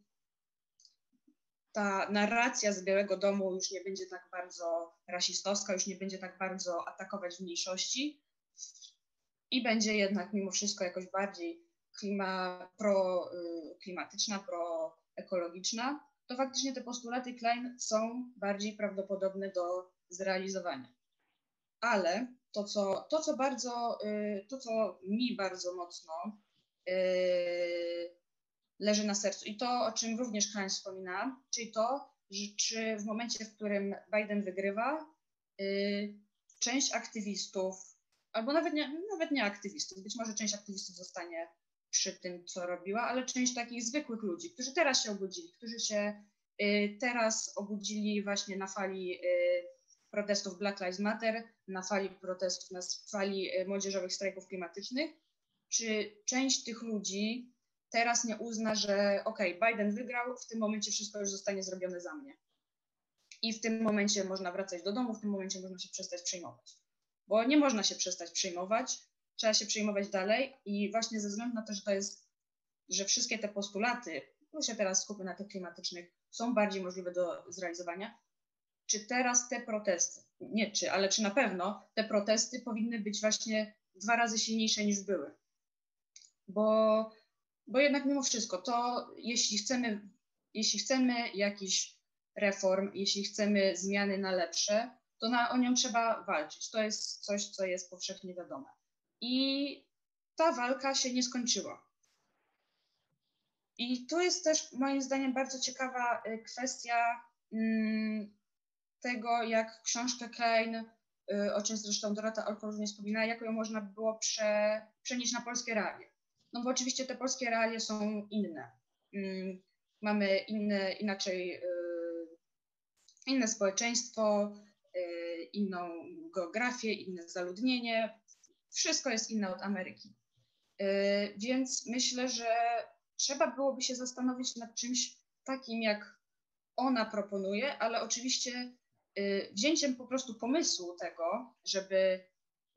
ta narracja z Białego Domu już nie będzie tak bardzo rasistowska, już nie będzie tak bardzo atakować mniejszości i będzie jednak mimo wszystko jakoś bardziej klima, pro, y, klimatyczna, proekologiczna, to faktycznie te postulaty Klein są bardziej prawdopodobne do zrealizowania. Ale to, co, to, co bardzo, y, to, co mi bardzo mocno y, leży na sercu i to, o czym również Klein wspomina, czyli to, że czy w momencie, w którym Biden wygrywa, y, część aktywistów, albo nawet nie, nawet nie aktywistów, być może część aktywistów zostanie przy tym, co robiła, ale część takich zwykłych ludzi, którzy teraz się obudzili, którzy się y, teraz obudzili właśnie na fali y, protestów Black Lives Matter, na fali protestów, na fali y, młodzieżowych strajków klimatycznych, czy część tych ludzi teraz nie uzna, że okej, okay, Biden wygrał, w tym momencie wszystko już zostanie zrobione za mnie. I w tym momencie można wracać do domu, w tym momencie można się przestać przejmować. Bo nie można się przestać przejmować, trzeba się przejmować dalej i właśnie ze względu na to, że to jest, że wszystkie te postulaty, tu się teraz skupy na tych klimatycznych, są bardziej możliwe do zrealizowania, czy teraz te protesty, nie czy, ale czy na pewno te protesty powinny być właśnie dwa razy silniejsze niż były. Bo, bo jednak mimo wszystko to, jeśli chcemy, jeśli chcemy jakichś reform, jeśli chcemy zmiany na lepsze, to na, o nią trzeba walczyć. To jest coś, co jest powszechnie wiadome. I ta walka się nie skończyła. I to jest też moim zdaniem bardzo ciekawa kwestia mm, tego, jak książkę Klein, y, o czym zresztą Dorota Olko również wspomina, jak ją można by było prze, przenieść na polskie realia. No bo oczywiście te polskie realia są inne. Mm, mamy inne, inaczej, y, inne społeczeństwo, y, inną geografię, inne zaludnienie. Wszystko jest inne od Ameryki. Y, więc myślę, że trzeba byłoby się zastanowić nad czymś takim, jak ona proponuje, ale oczywiście y, wzięciem po prostu pomysłu tego, żeby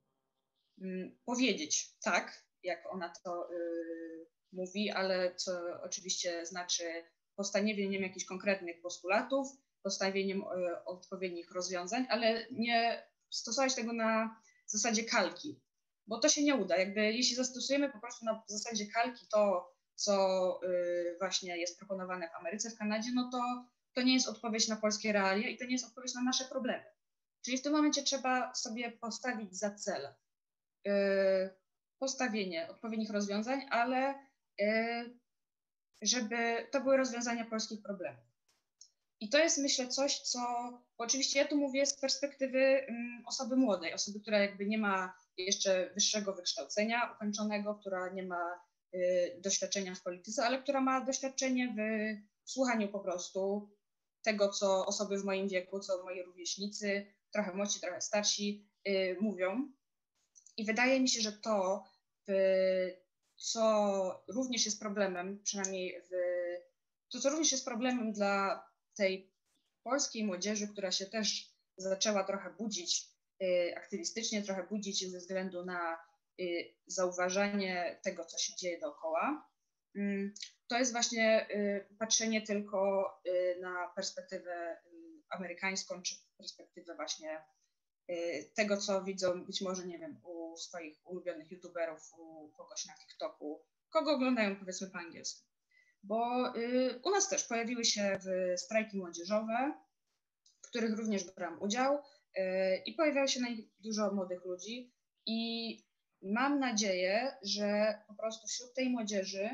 y, powiedzieć tak, jak ona to y, mówi, ale co oczywiście znaczy postawieniem jakichś konkretnych postulatów, postawieniem y, odpowiednich rozwiązań, ale nie stosować tego na zasadzie kalki, bo to się nie uda. Jakby jeśli zastosujemy po prostu na zasadzie kalki to, co y, właśnie jest proponowane w Ameryce, w Kanadzie, no to to nie jest odpowiedź na polskie realia i to nie jest odpowiedź na nasze problemy. Czyli w tym momencie trzeba sobie postawić za cel yy, postawienie odpowiednich rozwiązań, ale yy, żeby to były rozwiązania polskich problemów. I to jest, myślę, coś, co oczywiście ja tu mówię z perspektywy um, osoby młodej, osoby, która jakby nie ma jeszcze wyższego wykształcenia ukończonego, która nie ma yy, doświadczenia w polityce, ale która ma doświadczenie w słuchaniu po prostu tego, co osoby w moim wieku, co moi rówieśnicy, trochę młodsi, trochę starsi yy, mówią. I wydaje mi się, że to, yy, co również jest problemem, przynajmniej w, to, co również jest problemem dla tej polskiej młodzieży, która się też zaczęła trochę budzić yy, aktywistycznie, trochę budzić ze względu na yy, zauważanie tego, co się dzieje dookoła. Yy, To jest właśnie y, patrzenie tylko y, na perspektywę y, amerykańską, czy perspektywę właśnie y, tego, co widzą być może, nie wiem, u swoich ulubionych youtuberów, u kogoś na TikToku, kogo oglądają powiedzmy po angielsku. Bo y, u nas też pojawiły się w strajki młodzieżowe, w których również brałam udział y, i pojawiało się na nich dużo młodych ludzi i mam nadzieję, że po prostu wśród tej młodzieży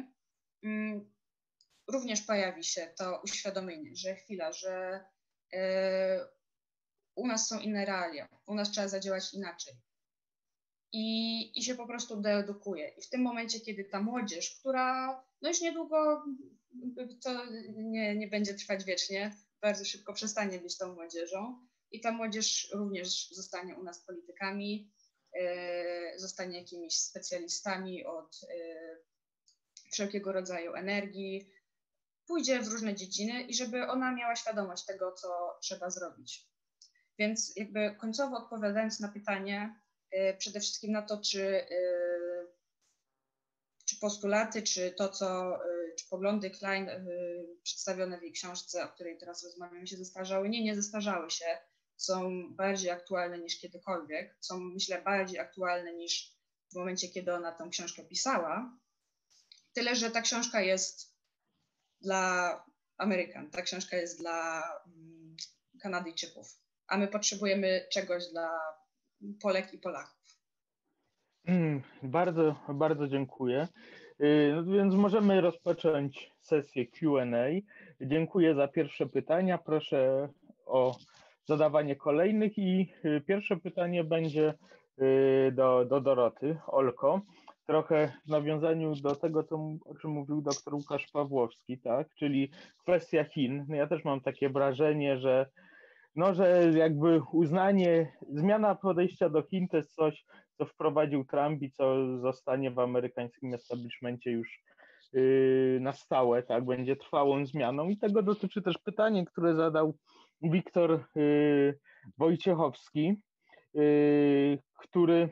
również pojawi się to uświadomienie, że chwila, że yy, u nas są inne realia, u nas trzeba zadziałać inaczej. I, i się po prostu deedukuje. I w tym momencie, kiedy ta młodzież, która no już niedługo, to nie, nie będzie trwać wiecznie, bardzo szybko przestanie być tą młodzieżą i ta młodzież również zostanie u nas politykami, yy, zostanie jakimiś specjalistami od yy, wszelkiego rodzaju energii, pójdzie w różne dziedziny i żeby ona miała świadomość tego, co trzeba zrobić. Więc jakby końcowo odpowiadając na pytanie, yy, przede wszystkim na to, czy, yy, czy postulaty, czy to, co, yy, czy poglądy Klein yy, przedstawione w jej książce, o której teraz rozmawiamy, się zestarzały. Nie, nie zestarzały się. Są bardziej aktualne niż kiedykolwiek. Są, myślę, bardziej aktualne niż w momencie, kiedy ona tę książkę pisała. Tyle, że ta książka jest dla Amerykan, ta książka jest dla um, Kanadyjczyków, a my potrzebujemy czegoś dla Polek i Polaków. Mm, bardzo, bardzo dziękuję. No więc możemy rozpocząć sesję Q and A. Dziękuję za pierwsze pytania. Proszę o zadawanie kolejnych i pierwsze pytanie będzie do, do Doroty. Olko, trochę w nawiązaniu do tego, co, o czym mówił dr Łukasz Pawłowski, tak? Czyli kwestia Chin. Ja też mam takie wrażenie, że no, że jakby uznanie, zmiana podejścia do Chin to jest coś, co wprowadził Trump i co zostanie w amerykańskim establishmencie już yy, na stałe, tak, będzie trwałą zmianą i tego dotyczy też pytanie, które zadał Wiktor yy, Wojciechowski, yy, który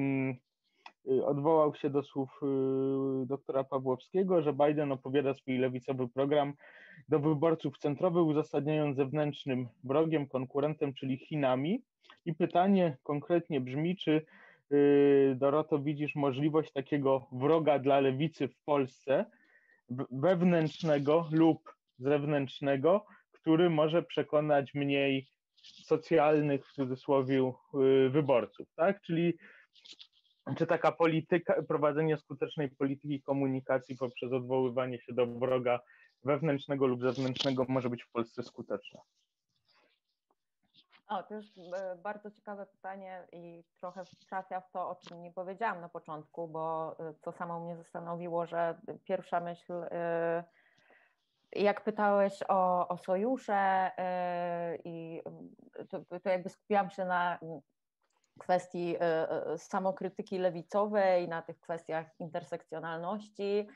yy, odwołał się do słów yy, doktora Pawłowskiego, że Biden opowiada swój lewicowy program do wyborców centrowych, uzasadniając zewnętrznym wrogiem, konkurentem, czyli Chinami. I pytanie konkretnie brzmi, czy yy, Doroto, widzisz możliwość takiego wroga dla lewicy w Polsce, wewnętrznego lub zewnętrznego, który może przekonać mniej socjalnych, w cudzysłowie, yy, wyborców, tak? Czyli czy taka polityka, prowadzenie skutecznej polityki komunikacji poprzez odwoływanie się do wroga wewnętrznego lub zewnętrznego może być w Polsce skuteczne? O, to jest bardzo ciekawe pytanie i trochę trafia w to, o czym nie powiedziałam na początku, bo to samo mnie zastanowiło, że pierwsza myśl, jak pytałeś o, o sojusze i to, to jakby skupiłam się na kwestii samokrytyki lewicowej, na tych kwestiach intersekcjonalności,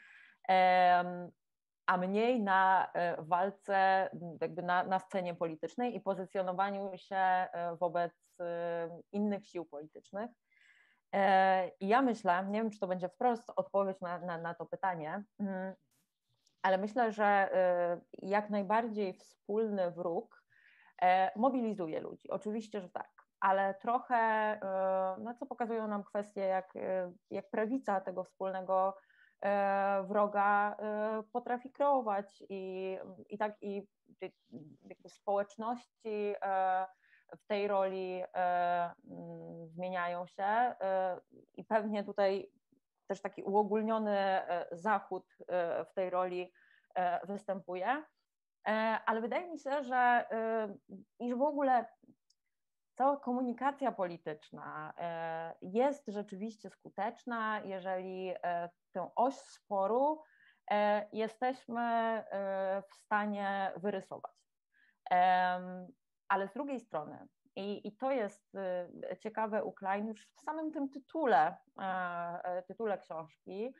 a mniej na walce jakby na, na scenie politycznej i pozycjonowaniu się wobec innych sił politycznych. I ja myślę, nie wiem, czy to będzie wprost odpowiedź na, na, na to pytanie, ale myślę, że jak najbardziej wspólny wróg mobilizuje ludzi. Oczywiście, że tak, ale trochę, no co pokazują nam kwestie, jak, jak prawica tego wspólnego wroga potrafi kreować i, i tak i jakby społeczności w tej roli zmieniają się i pewnie tutaj też taki uogólniony Zachód w tej roli występuje, ale wydaje mi się, że iż w ogóle cała komunikacja polityczna jest rzeczywiście skuteczna, jeżeli tę oś sporu jesteśmy w stanie wyrysować. Ale z drugiej strony, i, i to jest ciekawe u Klein już w samym tym tytule, tytule książki,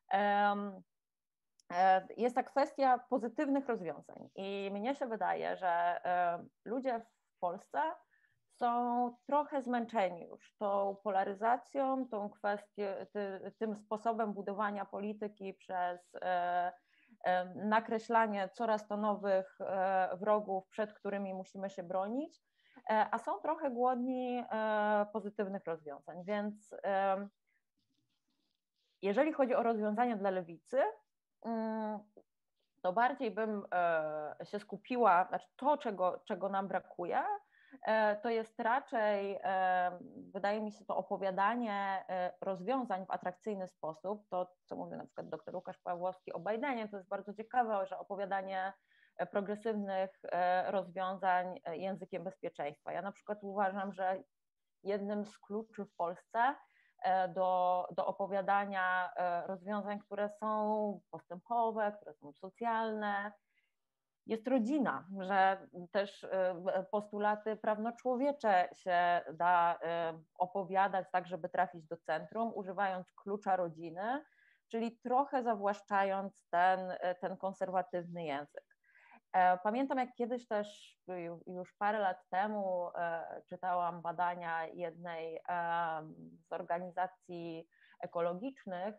jest ta kwestia pozytywnych rozwiązań. I mnie się wydaje, że ludzie w Polsce są trochę zmęczeni już tą polaryzacją, tą kwestią, ty, tym sposobem budowania polityki przez e, e, nakreślanie coraz to nowych e, wrogów, przed którymi musimy się bronić, e, a są trochę głodni e, pozytywnych rozwiązań. Więc e, jeżeli chodzi o rozwiązania dla lewicy, mm, to bardziej bym e, się skupiła, znaczy to, czego, czego nam brakuje, to jest raczej, wydaje mi się, to opowiadanie rozwiązań w atrakcyjny sposób. To, co mówił na przykład dr Łukasz Pawłowski o Bidenie, to jest bardzo ciekawe, że opowiadanie progresywnych rozwiązań językiem bezpieczeństwa. Ja na przykład uważam, że jednym z kluczy w Polsce do, do opowiadania rozwiązań, które są postępowe, które są socjalne, jest rodzina, że też postulaty prawno-człowiecze się da opowiadać tak, żeby trafić do centrum, używając klucza rodziny, czyli trochę zawłaszczając ten, ten konserwatywny język. Pamiętam, jak kiedyś też już parę lat temu czytałam badania jednej z organizacji ekologicznych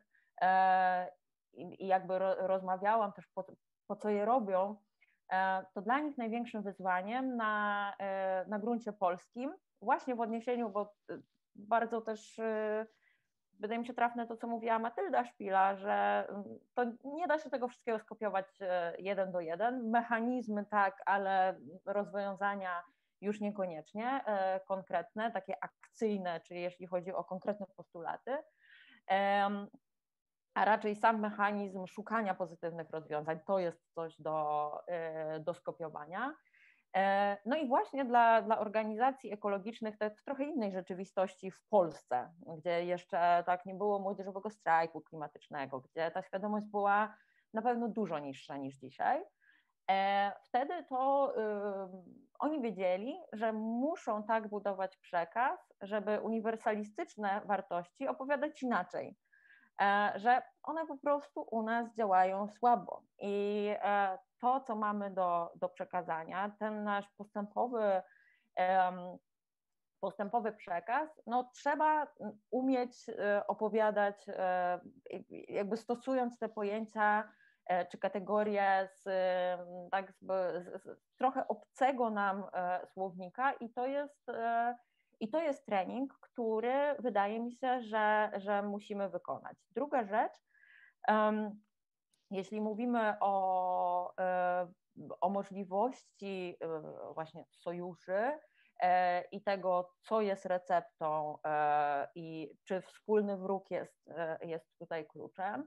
i jakby rozmawiałam też po, po co je robią, to dla nich największym wyzwaniem na, na gruncie polskim, właśnie w odniesieniu, bo bardzo też wydaje mi się trafne to, co mówiła Matylda Szpila, że to nie da się tego wszystkiego skopiować jeden do jeden. Mechanizmy tak, ale rozwiązania już niekoniecznie konkretne, takie akcyjne, czyli jeśli chodzi o konkretne postulaty, a raczej sam mechanizm szukania pozytywnych rozwiązań to jest coś do, do skopiowania. No i właśnie dla, dla organizacji ekologicznych to w trochę innej rzeczywistości w Polsce, gdzie jeszcze tak nie było młodzieżowego strajku klimatycznego, gdzie ta świadomość była na pewno dużo niższa niż dzisiaj. Wtedy to y, oni wiedzieli, że muszą tak budować przekaz, żeby uniwersalistyczne wartości opowiadać inaczej, że one po prostu u nas działają słabo i to, co mamy do, do przekazania, ten nasz postępowy, postępowy przekaz, no trzeba umieć opowiadać, jakby stosując te pojęcia czy kategorie z, tak, z, z trochę obcego nam słownika i to jest, i to jest trening, który wydaje mi się, że, że musimy wykonać. Druga rzecz, jeśli mówimy o, o możliwości właśnie sojuszy i tego, co jest receptą i czy wspólny wróg jest, jest tutaj kluczem,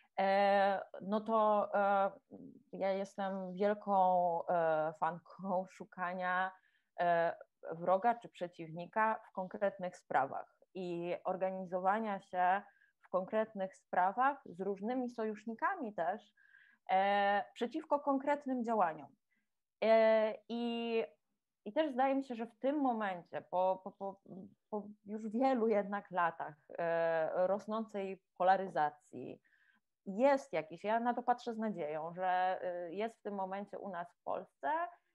no to ja jestem wielką fanką szukania wroga czy przeciwnika w konkretnych sprawach i organizowania się w konkretnych sprawach z różnymi sojusznikami też e, przeciwko konkretnym działaniom. E, i, I też zdaje mi się, że w tym momencie, po, po, po, po już wielu jednak latach e, rosnącej polaryzacji, jest jakiś, ja na to patrzę z nadzieją, że jest w tym momencie u nas w Polsce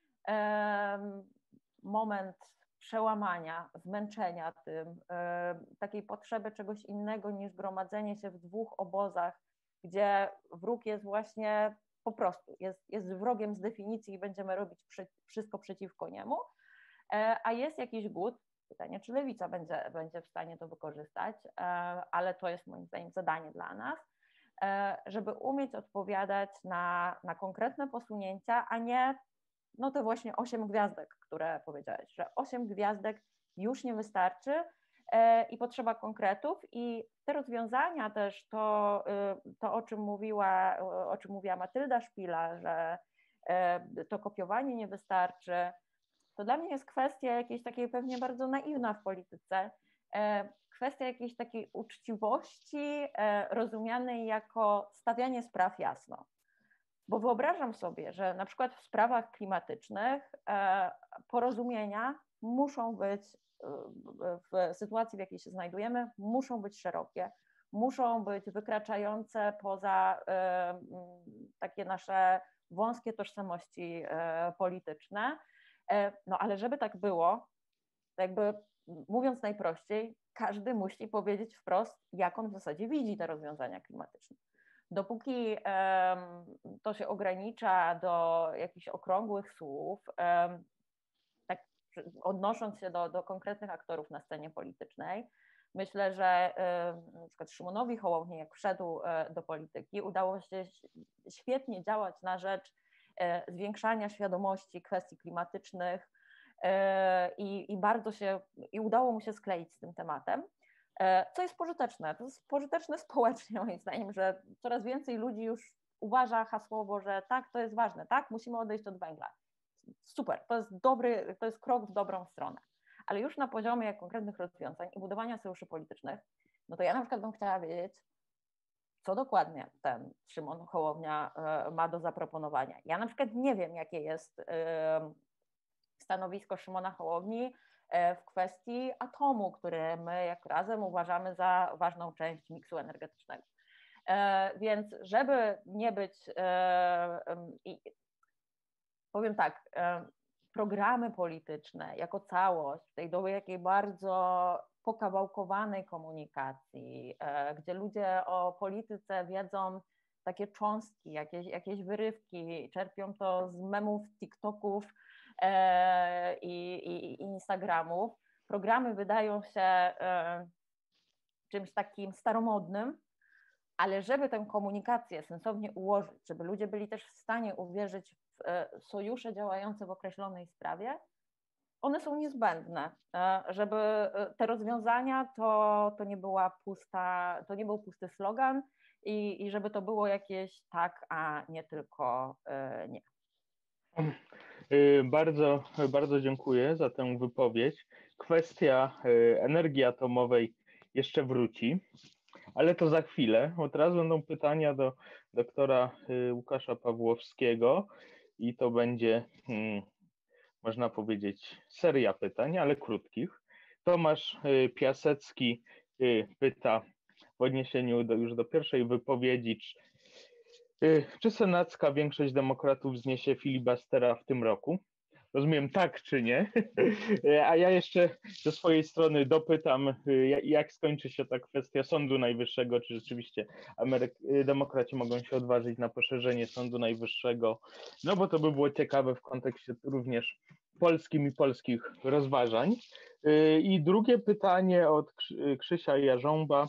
e, moment przełamania, zmęczenia tym, takiej potrzeby czegoś innego niż gromadzenie się w dwóch obozach, gdzie wróg jest właśnie po prostu, jest, jest wrogiem z definicji i będziemy robić przy, wszystko przeciwko niemu, a jest jakiś głód, pytanie, czy lewica będzie, będzie w stanie to wykorzystać, ale to jest moim zdaniem zadanie dla nas, żeby umieć odpowiadać na, na konkretne posunięcia, a nie no to właśnie osiem gwiazdek, które powiedziałeś, że osiem gwiazdek już nie wystarczy e, i potrzeba konkretów i te rozwiązania też, to, y, to o czym mówiła, o czym mówiła Matylda Szpila, że e, to kopiowanie nie wystarczy, to dla mnie jest kwestia jakiejś takiej pewnie bardzo naiwna w polityce, e, kwestia jakiejś takiej uczciwości e, rozumianej jako stawianie spraw jasno. Bo wyobrażam sobie, że na przykład w sprawach klimatycznych porozumienia muszą być w sytuacji, w jakiej się znajdujemy, muszą być szerokie, muszą być wykraczające poza takie nasze wąskie tożsamości polityczne. No ale żeby tak było, jakby mówiąc najprościej, każdy musi powiedzieć wprost, jak on w zasadzie widzi te rozwiązania klimatyczne. Dopóki um, to się ogranicza do jakichś okrągłych słów, um, tak odnosząc się do, do konkretnych aktorów na scenie politycznej, myślę, że um, na przykład Szymonowi Hołowni, jak wszedł um, do polityki, udało się świetnie działać na rzecz um, zwiększania świadomości kwestii klimatycznych um, i, i bardzo się, i udało mu się skleić z tym tematem. Co jest pożyteczne? To jest pożyteczne społecznie moim zdaniem, że coraz więcej ludzi już uważa hasłowo, że tak, to jest ważne, tak, musimy odejść od węgla. Super, to jest dobry, to jest krok w dobrą stronę. Ale już na poziomie konkretnych rozwiązań i budowania sojuszy politycznych, no to ja na przykład bym chciała wiedzieć, co dokładnie ten Szymon Hołownia ma do zaproponowania. Ja na przykład nie wiem, jakie jest stanowisko Szymona Hołowni w kwestii atomu, który my jak Razem uważamy za ważną część miksu energetycznego. Więc żeby nie być, powiem tak, programy polityczne jako całość, w tej dobie jakiej bardzo pokawałkowanej komunikacji, gdzie ludzie o polityce wiedzą takie cząstki, jakieś, jakieś wyrywki, czerpią to z memów, TikToków i, i, i Instagramów. Programy wydają się czymś takim staromodnym, ale żeby tę komunikację sensownie ułożyć, żeby ludzie byli też w stanie uwierzyć w sojusze działające w określonej sprawie, one są niezbędne, żeby te rozwiązania to, to nie była pusta, to nie był pusty slogan i, i żeby to było jakieś tak, a nie tylko nie. Bardzo, bardzo dziękuję za tę wypowiedź. Kwestia energii atomowej jeszcze wróci, ale to za chwilę, bo teraz będą pytania do doktora Łukasza Pawłowskiego i to będzie, hmm, można powiedzieć, seria pytań, ale krótkich. Tomasz Piasecki pyta w odniesieniu do, już do pierwszej wypowiedzi, czy, czy senacka większość demokratów zniesie filibustera w tym roku? Rozumiem, tak czy nie? A ja jeszcze ze swojej strony dopytam, jak skończy się ta kwestia Sądu Najwyższego, czy rzeczywiście Ameryk- demokraci mogą się odważyć na poszerzenie Sądu Najwyższego, no bo to by było ciekawe w kontekście również polskim i polskich rozważań. I drugie pytanie od Krzysia Jarząba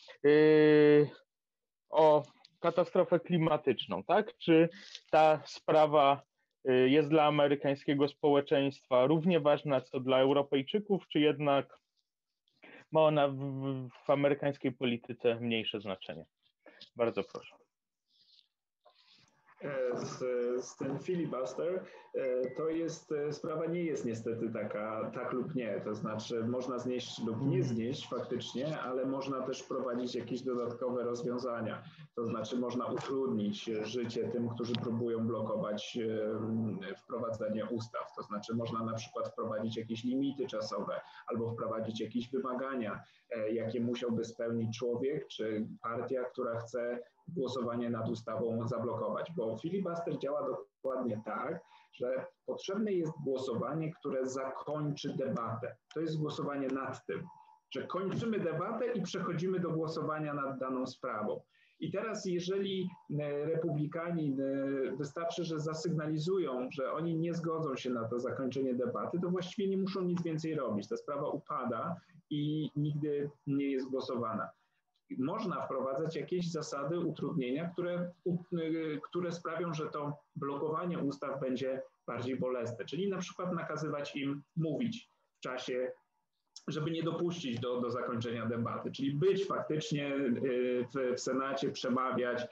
o katastrofę klimatyczną, tak? Czy ta sprawa jest dla amerykańskiego społeczeństwa równie ważna co dla Europejczyków, czy jednak ma ona w, w amerykańskiej polityce mniejsze znaczenie? Bardzo proszę. Z, z ten filibuster, to jest, sprawa nie jest niestety taka tak lub nie, to znaczy można znieść lub nie znieść faktycznie, ale można też wprowadzić jakieś dodatkowe rozwiązania, to znaczy można utrudnić życie tym, którzy próbują blokować wprowadzenie ustaw, to znaczy można na przykład wprowadzić jakieś limity czasowe albo wprowadzić jakieś wymagania, jakie musiałby spełnić człowiek czy partia, która chce głosowanie nad ustawą zablokować, bo filibuster działa dokładnie tak, że potrzebne jest głosowanie, które zakończy debatę. To jest głosowanie nad tym, że kończymy debatę i przechodzimy do głosowania nad daną sprawą. I teraz jeżeli republikani wystarczy, że zasygnalizują, że oni nie zgodzą się na to zakończenie debaty, to właściwie nie muszą nic więcej robić. Ta sprawa upada i nigdy nie jest głosowana. Można wprowadzać jakieś zasady utrudnienia, które, które sprawią, że to blokowanie ustaw będzie bardziej bolesne, czyli na przykład nakazywać im mówić w czasie, żeby nie dopuścić do, do zakończenia debaty, czyli być faktycznie w, w Senacie, przemawiać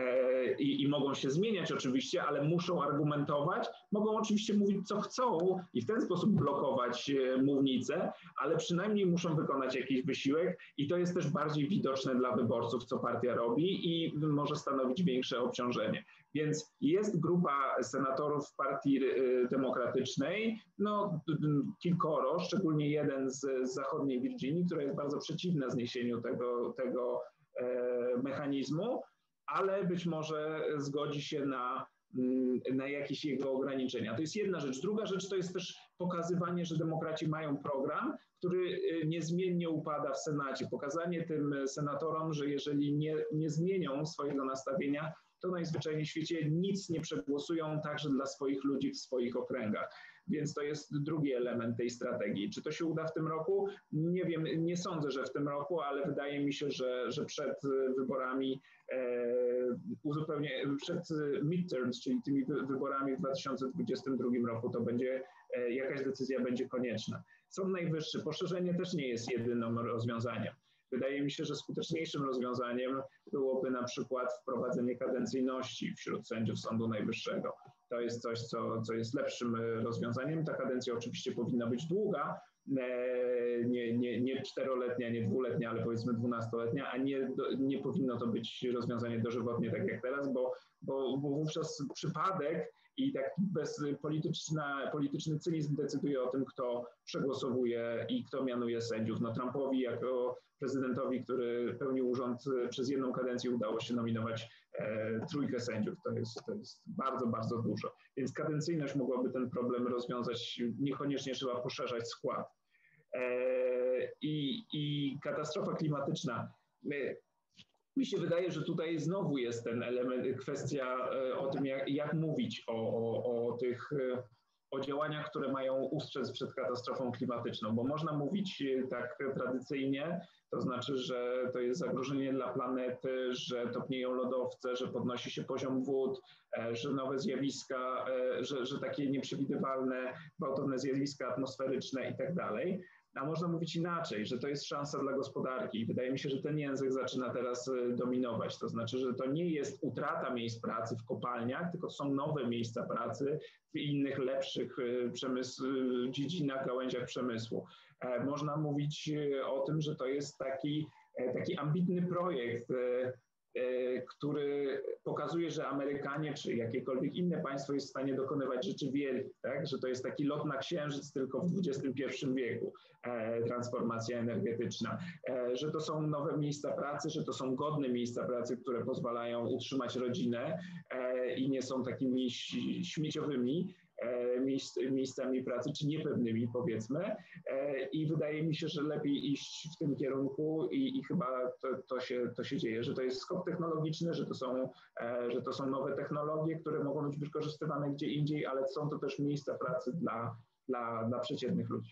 i, i mogą się zmieniać oczywiście, ale muszą argumentować, mogą oczywiście mówić co chcą i w ten sposób blokować mównicę, ale przynajmniej muszą wykonać jakiś wysiłek i to jest też bardziej widoczne dla wyborców, co partia robi i może stanowić większe obciążenie. Więc jest grupa senatorów w Partii Demokratycznej, no kilkoro, szczególnie jeden z, z zachodniej Virginii, która jest bardzo przeciwna zniesieniu tego, tego e, mechanizmu, ale być może zgodzi się na, na jakieś jego ograniczenia. To jest jedna rzecz. Druga rzecz to jest też pokazywanie, że demokraci mają program, który niezmiennie upada w Senacie. Pokazanie tym senatorom, że jeżeli nie, nie zmienią swojego nastawienia, to najzwyczajniej w świecie nic nie przegłosują także dla swoich ludzi w swoich okręgach. Więc to jest drugi element tej strategii. Czy to się uda w tym roku? Nie wiem, nie sądzę, że w tym roku, ale wydaje mi się, że, że przed wyborami, e, uzupełnie, przed midterms, czyli tymi wyborami w dwa tysiące dwudziestym drugim roku, to będzie, e, jakaś decyzja będzie konieczna. Sąd Najwyższy, poszerzenie też nie jest jedynym rozwiązaniem. Wydaje mi się, że skuteczniejszym rozwiązaniem byłoby na przykład wprowadzenie kadencyjności wśród sędziów Sądu Najwyższego. To jest coś, co, co jest lepszym rozwiązaniem. Ta kadencja oczywiście powinna być długa, nie, nie, nie czteroletnia, nie dwuletnia, ale powiedzmy dwunastoletnia, a nie, nie powinno to być rozwiązanie dożywotnie, tak jak teraz, bo, bo, bo wówczas przypadek i taki bezpolityczna, polityczny cynizm decyduje o tym, kto przegłosowuje i kto mianuje sędziów. No Trumpowi jako prezydentowi, który pełnił urząd przez jedną kadencję, udało się nominować e, trójkę sędziów. To jest, to jest bardzo, bardzo dużo. Więc kadencyjność mogłaby ten problem rozwiązać. Niekoniecznie trzeba poszerzać skład. E, i, I katastrofa klimatyczna. My, Mi się wydaje, że tutaj znowu jest ten element, kwestia o tym, jak, jak mówić o, o, o tych o działaniach, które mają ustrzec przed katastrofą klimatyczną, bo można mówić tak tradycyjnie, to znaczy, że to jest zagrożenie dla planety, że topnieją lodowce, że podnosi się poziom wód, że nowe zjawiska, że, że takie nieprzewidywalne, gwałtowne zjawiska atmosferyczne i tak dalej. A można mówić inaczej, że to jest szansa dla gospodarki i wydaje mi się, że ten język zaczyna teraz dominować. To znaczy, że to nie jest utrata miejsc pracy w kopalniach, tylko są nowe miejsca pracy w innych, lepszych przemysł, dziedzinach, gałęziach przemysłu. Można mówić o tym, że to jest taki, taki ambitny projekt, który pokazuje, że Amerykanie czy jakiekolwiek inne państwo jest w stanie dokonywać rzeczy wielkich, tak? Że to jest taki lot na księżyc tylko w dwudziestym pierwszym wieku, e, transformacja energetyczna, e, że to są nowe miejsca pracy, że to są godne miejsca pracy, które pozwalają utrzymać rodzinę e, i nie są takimi śmieciowymi Miejsc, miejscami pracy, czy niepewnymi powiedzmy i wydaje mi się, że lepiej iść w tym kierunku i, i chyba to, to, się, to się dzieje, że to jest skok technologiczny, że to, są, że to są nowe technologie, które mogą być wykorzystywane gdzie indziej, ale są to też miejsca pracy dla, dla, dla przeciętnych ludzi.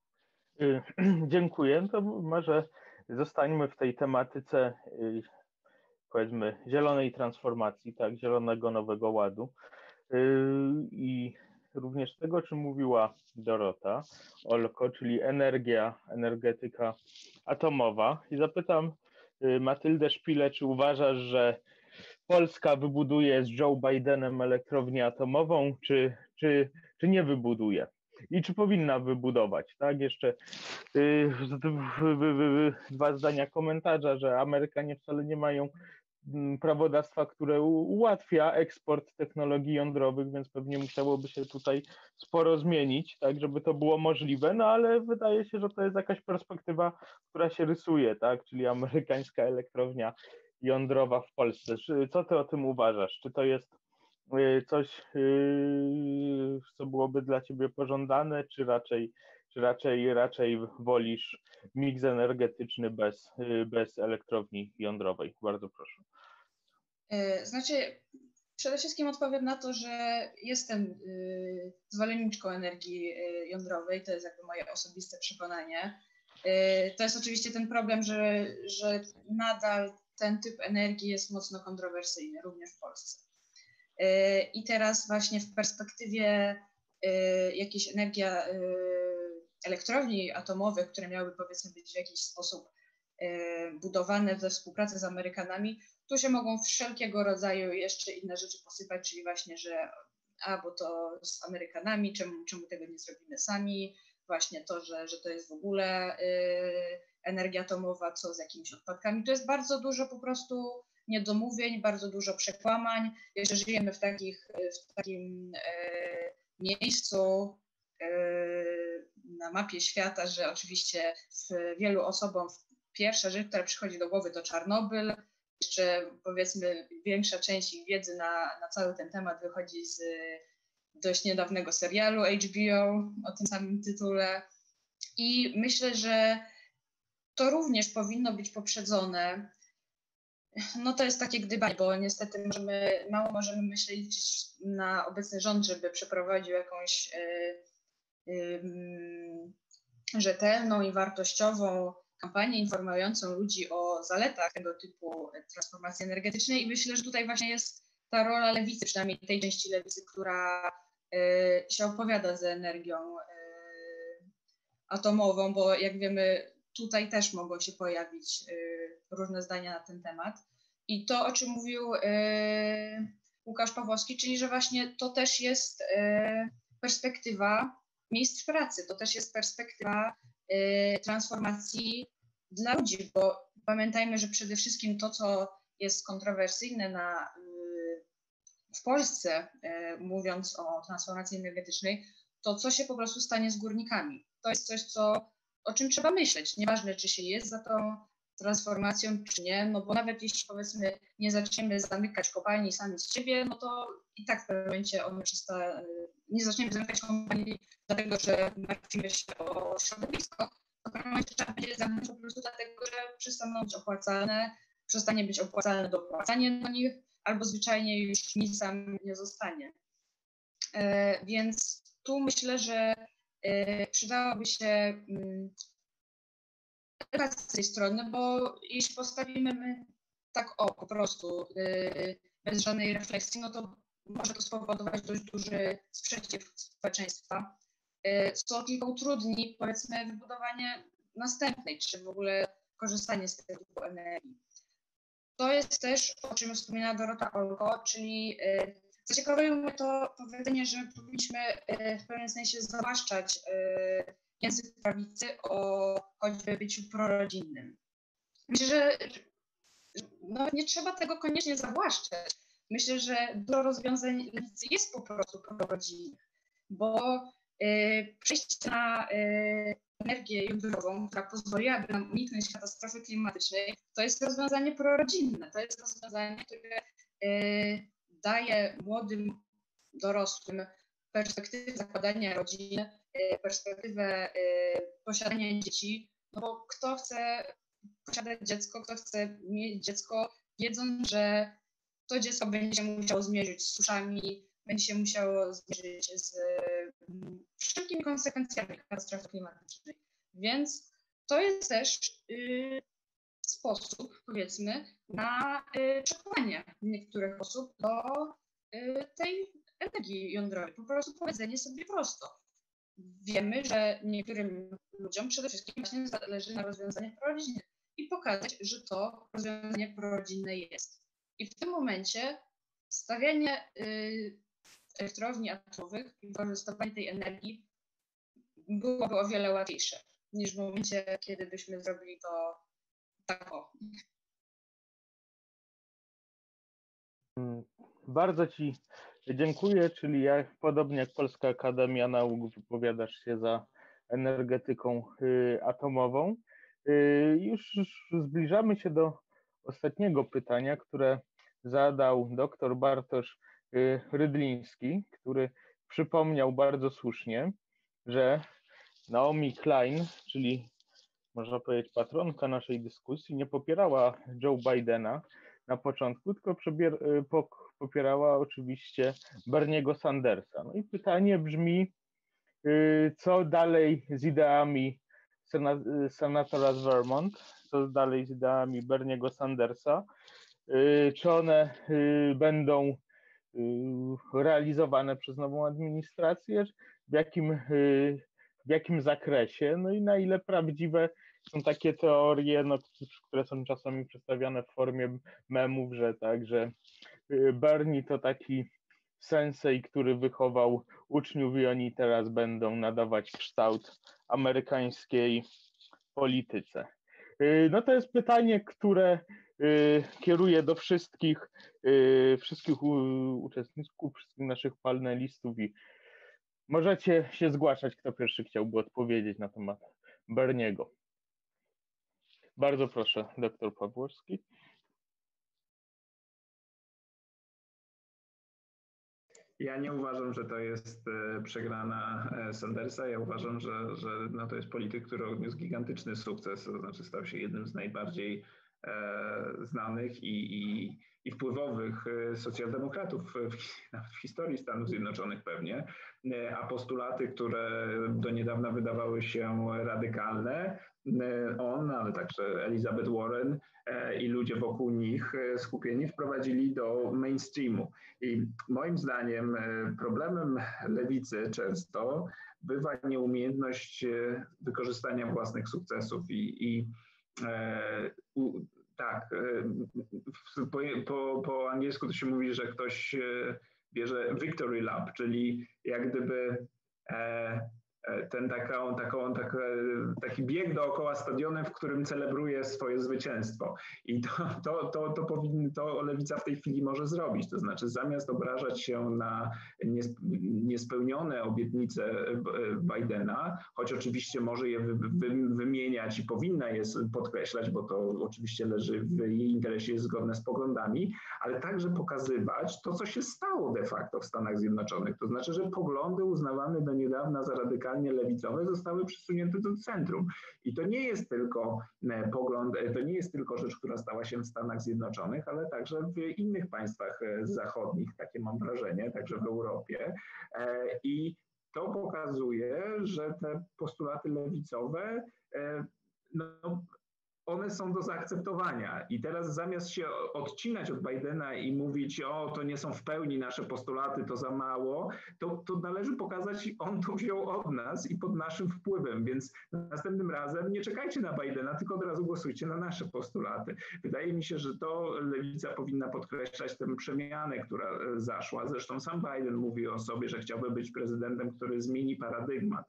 Dziękuję. To może zostańmy w tej tematyce powiedzmy zielonej transformacji, tak, zielonego nowego ładu i również tego, o czym mówiła Dorota Olko, czyli energia, energetyka atomowa. I zapytam Matyldę Szpilę, czy uważasz, że Polska wybuduje z Joe Bidenem elektrownię atomową, czy, czy, czy nie wybuduje? I czy powinna wybudować? Tak, jeszcze yy, dwa zdania komentarza, że Amerykanie wcale nie mają prawodawstwa, które ułatwia eksport technologii jądrowych, więc pewnie musiałoby się tutaj sporo zmienić, tak, żeby to było możliwe, no ale wydaje się, że to jest jakaś perspektywa, która się rysuje, tak, czyli amerykańska elektrownia jądrowa w Polsce. Co ty o tym uważasz? Czy to jest coś, co byłoby dla ciebie pożądane, czy raczej czy raczej, raczej wolisz miks energetyczny bez, bez elektrowni jądrowej? Bardzo proszę. Znaczy, przede wszystkim odpowiem na to, że jestem zwolenniczką energii jądrowej, to jest jakby moje osobiste przekonanie. To jest oczywiście ten problem, że, że nadal ten typ energii jest mocno kontrowersyjny, również w Polsce. I teraz właśnie w perspektywie jakiejś energii elektrowni atomowych, które miałyby powiedzmy być w jakiś sposób budowane we współpracy z Amerykanami, tu się mogą wszelkiego rodzaju jeszcze inne rzeczy posypać, czyli właśnie, że a, bo to z Amerykanami, czemu, czemu tego nie zrobimy sami, właśnie to, że, że to jest w ogóle y, energia atomowa, co z jakimiś odpadkami. To jest bardzo dużo po prostu niedomówień, bardzo dużo przekłamań. Jeszcze żyjemy w, takich, w takim y, miejscu y, na mapie świata, że oczywiście w wielu osobom pierwsza rzecz, która przychodzi do głowy, to Czarnobyl. Jeszcze powiedzmy większa część ich wiedzy na, na cały ten temat wychodzi z dość niedawnego serialu H B O o tym samym tytule. I myślę, że to również powinno być poprzedzone. No to jest takie gdybanie, bo niestety możemy, mało możemy myśleć na obecny rząd, żeby przeprowadził jakąś y, y, rzetelną i wartościową kampanię informującą ludzi o zaletach tego typu transformacji energetycznej i myślę, że tutaj właśnie jest ta rola lewicy, przynajmniej tej części lewicy, która y, się opowiada za energią y, atomową, bo jak wiemy, tutaj też mogą się pojawić różne zdania na ten temat. I to, o czym mówił Łukasz Pawłowski, czyli że właśnie to też jest perspektywa miejsc pracy, to też jest perspektywa transformacji dla ludzi, bo pamiętajmy, że przede wszystkim to, co jest kontrowersyjne na, w Polsce, mówiąc o transformacji energetycznej, to co się po prostu stanie z górnikami. To jest coś, co, o czym trzeba myśleć. Nieważne, czy się jest za tą transformacją, czy nie, no bo nawet jeśli powiedzmy nie zaczniemy zamykać kopalni sami z siebie, no to i tak w pewnym momencie one przesta... nie zaczniemy zamykać kopalni dlatego, że martwimy się o środowisko, to w pewnym momencie trzeba będzie zamknąć po prostu dlatego, że przestaną być opłacalne, przestanie być opłacalne dopłacanie do nich, albo zwyczajnie już nic tam nie zostanie. E, więc tu myślę, że e, przydałoby się edukacja z tej strony, bo jeśli postawimy my tak o po prostu e, bez żadnej refleksji, no to może to spowodować dość duży sprzeciw społeczeństwa, e, co tylko utrudni powiedzmy wybudowanie następnej, czy w ogóle korzystanie z tego typu energii. To jest też, o czym wspomniała Dorota Olko, czyli e, zaciekawiło mnie to powiedzenie, że powinniśmy w pewnym sensie zawłaszczać język prawicy o choćby byciu prorodzinnym. Myślę, że no, nie trzeba tego koniecznie zawłaszczać. Myślę, że dużo rozwiązań lewicy jest po prostu prorodzinnych, bo przejście na energię jądrową, która pozwoliłaby nam uniknąć katastrofy klimatycznej, to jest rozwiązanie prorodzinne. To jest rozwiązanie, które daje młodym, dorosłym perspektywę zakładania rodziny, perspektywę posiadania dzieci, no bo kto chce posiadać dziecko, kto chce mieć dziecko, wiedząc, że to dziecko będzie się musiało zmierzyć z suszami, będzie się musiało zmierzyć z wszelkimi konsekwencjami katastrofy klimatycznej. Więc to jest też y, sposób, powiedzmy, na y, przekonanie niektórych osób do y, tej energii jądrowej. Po prostu powiedzenie sobie prosto. Wiemy, że niektórym ludziom przede wszystkim właśnie zależy na rozwiązaniach prorodzinnych i pokazać, że to rozwiązanie prorodzinne jest. I w tym momencie stawianie y, elektrowni atomowych i wykorzystywanie tej energii byłoby o wiele łatwiejsze niż w momencie, kiedy byśmy zrobili to tak o. Bardzo Ci dziękuję, czyli ja, podobnie jak Polska Akademia Nauk, wypowiadasz się za energetyką y, atomową. Y, już zbliżamy się do ostatniego pytania, które zadał dr Bartosz y, Rydliński, który przypomniał bardzo słusznie, że Naomi Klein, czyli można powiedzieć patronka naszej dyskusji, nie popierała Joe Bidena na początku, tylko przebier- po- popierała oczywiście Berniego Sandersa. No i pytanie brzmi, co dalej z ideami sena- senatora z Vermont, co dalej z ideami Berniego Sandersa, czy one będą realizowane przez nową administrację, w jakim, w jakim zakresie, no i na ile prawdziwe są takie teorie, no, które są czasami przedstawiane w formie memów, że tak, że Bernie to taki sensei, który wychował uczniów i oni teraz będą nadawać kształt amerykańskiej polityce. No to jest pytanie, które kieruję do wszystkich, wszystkich uczestników, wszystkich naszych panelistów i możecie się zgłaszać, kto pierwszy chciałby odpowiedzieć na temat Berniego. Bardzo proszę, doktor Pawłowski. Ja nie uważam, że to jest przegrana Sandersa. Ja uważam, że, że no to jest polityk, który odniósł gigantyczny sukces, to znaczy stał się jednym z najbardziej znanych i, i, i wpływowych socjaldemokratów w, nawet w historii Stanów Zjednoczonych pewnie, a postulaty, które do niedawna wydawały się radykalne, on, ale także Elizabeth Warren i ludzie wokół nich skupieni wprowadzili do mainstreamu. I moim zdaniem problemem lewicy często bywa nieumiejętność wykorzystania własnych sukcesów i, i e, u, tak, po, po, po angielsku to się mówi, że ktoś bierze victory lap, czyli jak gdyby e, ten taką, taką, taka, taki bieg dookoła stadionem, w którym celebruje swoje zwycięstwo. I to, to, to, to, powinny, to lewica w tej chwili może zrobić. To znaczy zamiast obrażać się na niespełnione obietnice Bidena, choć oczywiście może je wy, wy, wymieniać i powinna je podkreślać, bo to oczywiście leży w jej interesie, jest zgodne z poglądami, ale także pokazywać to, co się stało de facto w Stanach Zjednoczonych. To znaczy, że poglądy uznawane do niedawna za radykalne lewicowe zostały przesunięte do centrum. I to nie jest tylko pogląd, to nie jest tylko rzecz, która stała się w Stanach Zjednoczonych, ale także w innych państwach zachodnich, takie mam wrażenie, także w Europie. I to pokazuje, że te postulaty lewicowe, no, one są do zaakceptowania i teraz zamiast się odcinać od Bidena i mówić, o to nie są w pełni nasze postulaty, to za mało, to, to należy pokazać, on to wziął od nas i pod naszym wpływem, więc następnym razem nie czekajcie na Bidena, tylko od razu głosujcie na nasze postulaty. Wydaje mi się, że to lewica powinna podkreślać tę przemianę, która zaszła. Zresztą sam Biden mówi o sobie, że chciałby być prezydentem, który zmieni paradygmat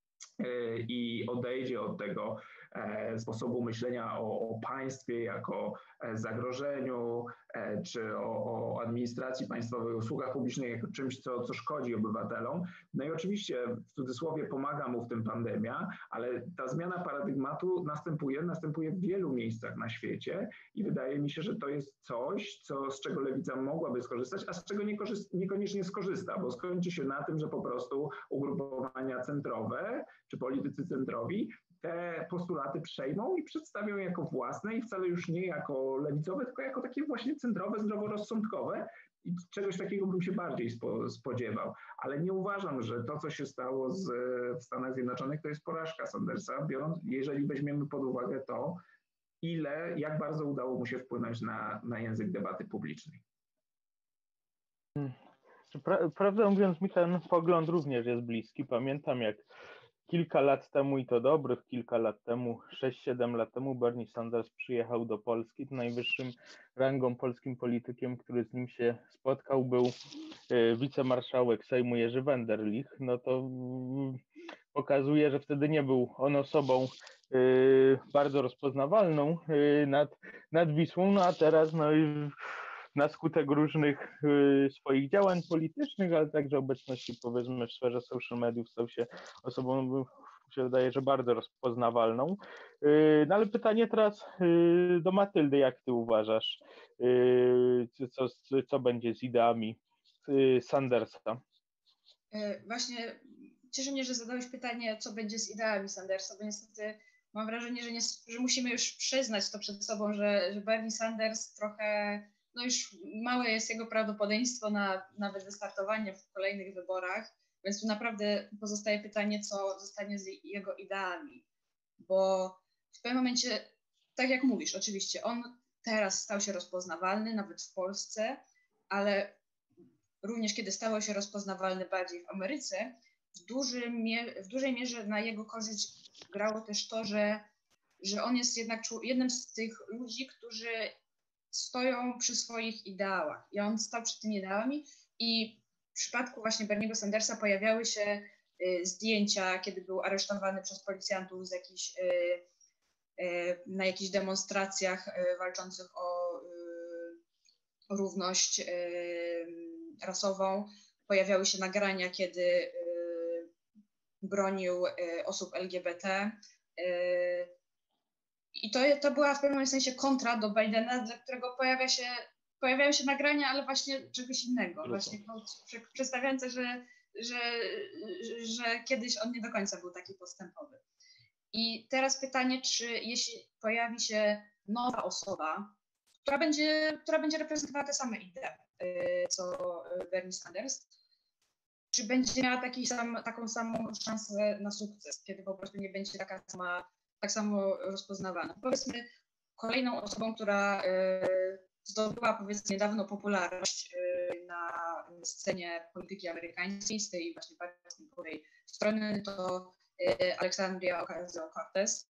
i odejdzie od tego sposobu myślenia o, o państwie jako zagrożeniu, czy o, o administracji państwowej, usługach publicznych jako czymś, co, co szkodzi obywatelom. No i oczywiście w cudzysłowie pomaga mu w tym pandemia, ale ta zmiana paradygmatu następuje, następuje w wielu miejscach na świecie i wydaje mi się, że to jest coś, co, z czego lewica mogłaby skorzystać, a z czego nie korzyst, niekoniecznie skorzysta, bo skończy się na tym, że po prostu ugrupowania centrowe, czy politycy centrowi te postulaty przejmą i przedstawią jako własne i wcale już nie jako lewicowe, tylko jako takie właśnie centrowe, zdroworozsądkowe i czegoś takiego bym się bardziej spo, spodziewał. Ale nie uważam, że to, co się stało z, w Stanach Zjednoczonych, to jest porażka Sandersa, biorąc, jeżeli weźmiemy pod uwagę to, ile, jak bardzo udało mu się wpłynąć na, na język debaty publicznej. Pra, prawdę mówiąc, mi ten pogląd również jest bliski. Pamiętam, jak kilka lat temu, i to dobrych kilka lat temu, sześć siedem lat temu, Bernie Sanders przyjechał do Polski. To najwyższym rangą polskim politykiem, który z nim się spotkał, był y, wicemarszałek Sejmu Jerzy Wenderlich. No to y, pokazuje, że wtedy nie był on osobą y, bardzo rozpoznawalną y, nad, nad Wisłą, no a teraz no y, na skutek różnych y, swoich działań politycznych, ale także obecności, powiedzmy, w sferze social mediów stał się osobą, mi się wydaje, że bardzo rozpoznawalną. Y, no ale pytanie teraz y, do Matyldy, jak ty uważasz, y, co, co będzie z ideami y, Sandersa? Właśnie cieszy mnie, że zadałeś pytanie, co będzie z ideami Sandersa, bo niestety mam wrażenie, że, nie, że musimy już przyznać to przed sobą, że, że Bernie Sanders trochę, no już małe jest jego prawdopodobieństwo na nawet wystartowanie w kolejnych wyborach, więc tu naprawdę pozostaje pytanie, co zostanie z jego ideami, bo w pewnym momencie, tak jak mówisz, oczywiście, on teraz stał się rozpoznawalny, nawet w Polsce, ale również kiedy stało się rozpoznawalny bardziej w Ameryce, w, dużym, w dużej mierze na jego korzyść grało też to, że, że on jest jednak jednym z tych ludzi, którzy stoją przy swoich ideałach. I on stał przy tymi ideałami i w przypadku właśnie Berniego Sandersa pojawiały się y, zdjęcia, kiedy był aresztowany przez policjantów z jakichś, y, y, na jakichś demonstracjach y, walczących o, y, o równość y, rasową. Pojawiały się nagrania, kiedy y, bronił y, osób L G B T. Y, I to, to była w pewnym sensie kontra do Bidena, dla którego pojawia się, pojawiają się nagrania, ale właśnie czegoś innego. Właśnie przedstawiające, że, że, że kiedyś on nie do końca był taki postępowy. I teraz pytanie, czy jeśli pojawi się nowa osoba, która będzie, która będzie reprezentowała te same idee, co Bernie Sanders, czy będzie miała taki sam, taką samą szansę na sukces, kiedy po prostu nie będzie taka sama, tak samo rozpoznawana. Powiedzmy, kolejną osobą, która zdobyła powiedzmy niedawno popularność na scenie polityki amerykańskiej z tej właśnie bardziej strony, to Alexandria Ocasio-Cortez.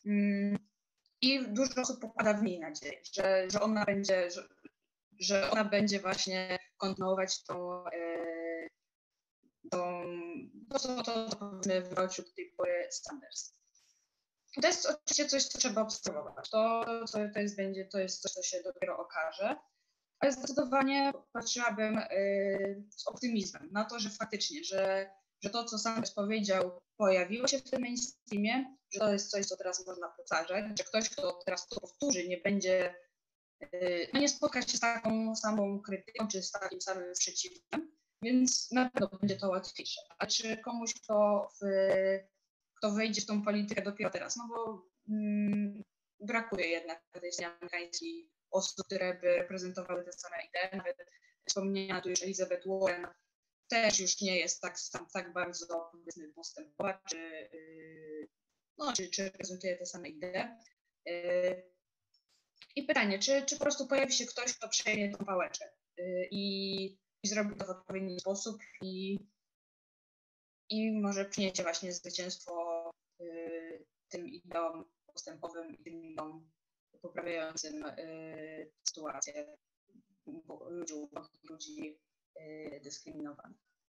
I dużo osób pokłada w niej nadzieję, że, że ona będzie, że, że ona będzie właśnie kontynuować tą, tą to, co to, to powiedzmy wywalczył do tej pory Sanders. To jest oczywiście coś, co trzeba obserwować. To, to, to, jest, będzie, to jest coś, co się dopiero okaże. Ale zdecydowanie patrzyłabym y, z optymizmem na to, że faktycznie, że, że to, co Sanders powiedział, pojawiło się w tym mainstreamie, że to jest coś, co teraz można powtarzać, że ktoś, kto teraz to powtórzy, nie będzie, y, no nie spotka się z taką samą krytyką, czy z takim samym sprzeciwem, więc na pewno będzie to łatwiejsze. A czy komuś, kto, w, kto wejdzie w tą politykę dopiero teraz, no bo mm, brakuje jednak w tej scenie amerykańskiej osób, które by reprezentowały te same idee. Nawet wspomniana tu już Elizabeth Warren też już nie jest tak, tak, tak bardzo powiedzmy postępowa, czy, yy, no, czy, czy reprezentuje te same idee. Yy, I pytanie, czy, czy po prostu pojawi się ktoś, kto przejmie tą pałeczkę yy, i, i zrobi to w odpowiedni sposób i, i może przyniesie właśnie zwycięstwo yy, tym ideom postępowym i tym ideom poprawiającym y, sytuację ludzi, ludzi y, dyskryminowanych.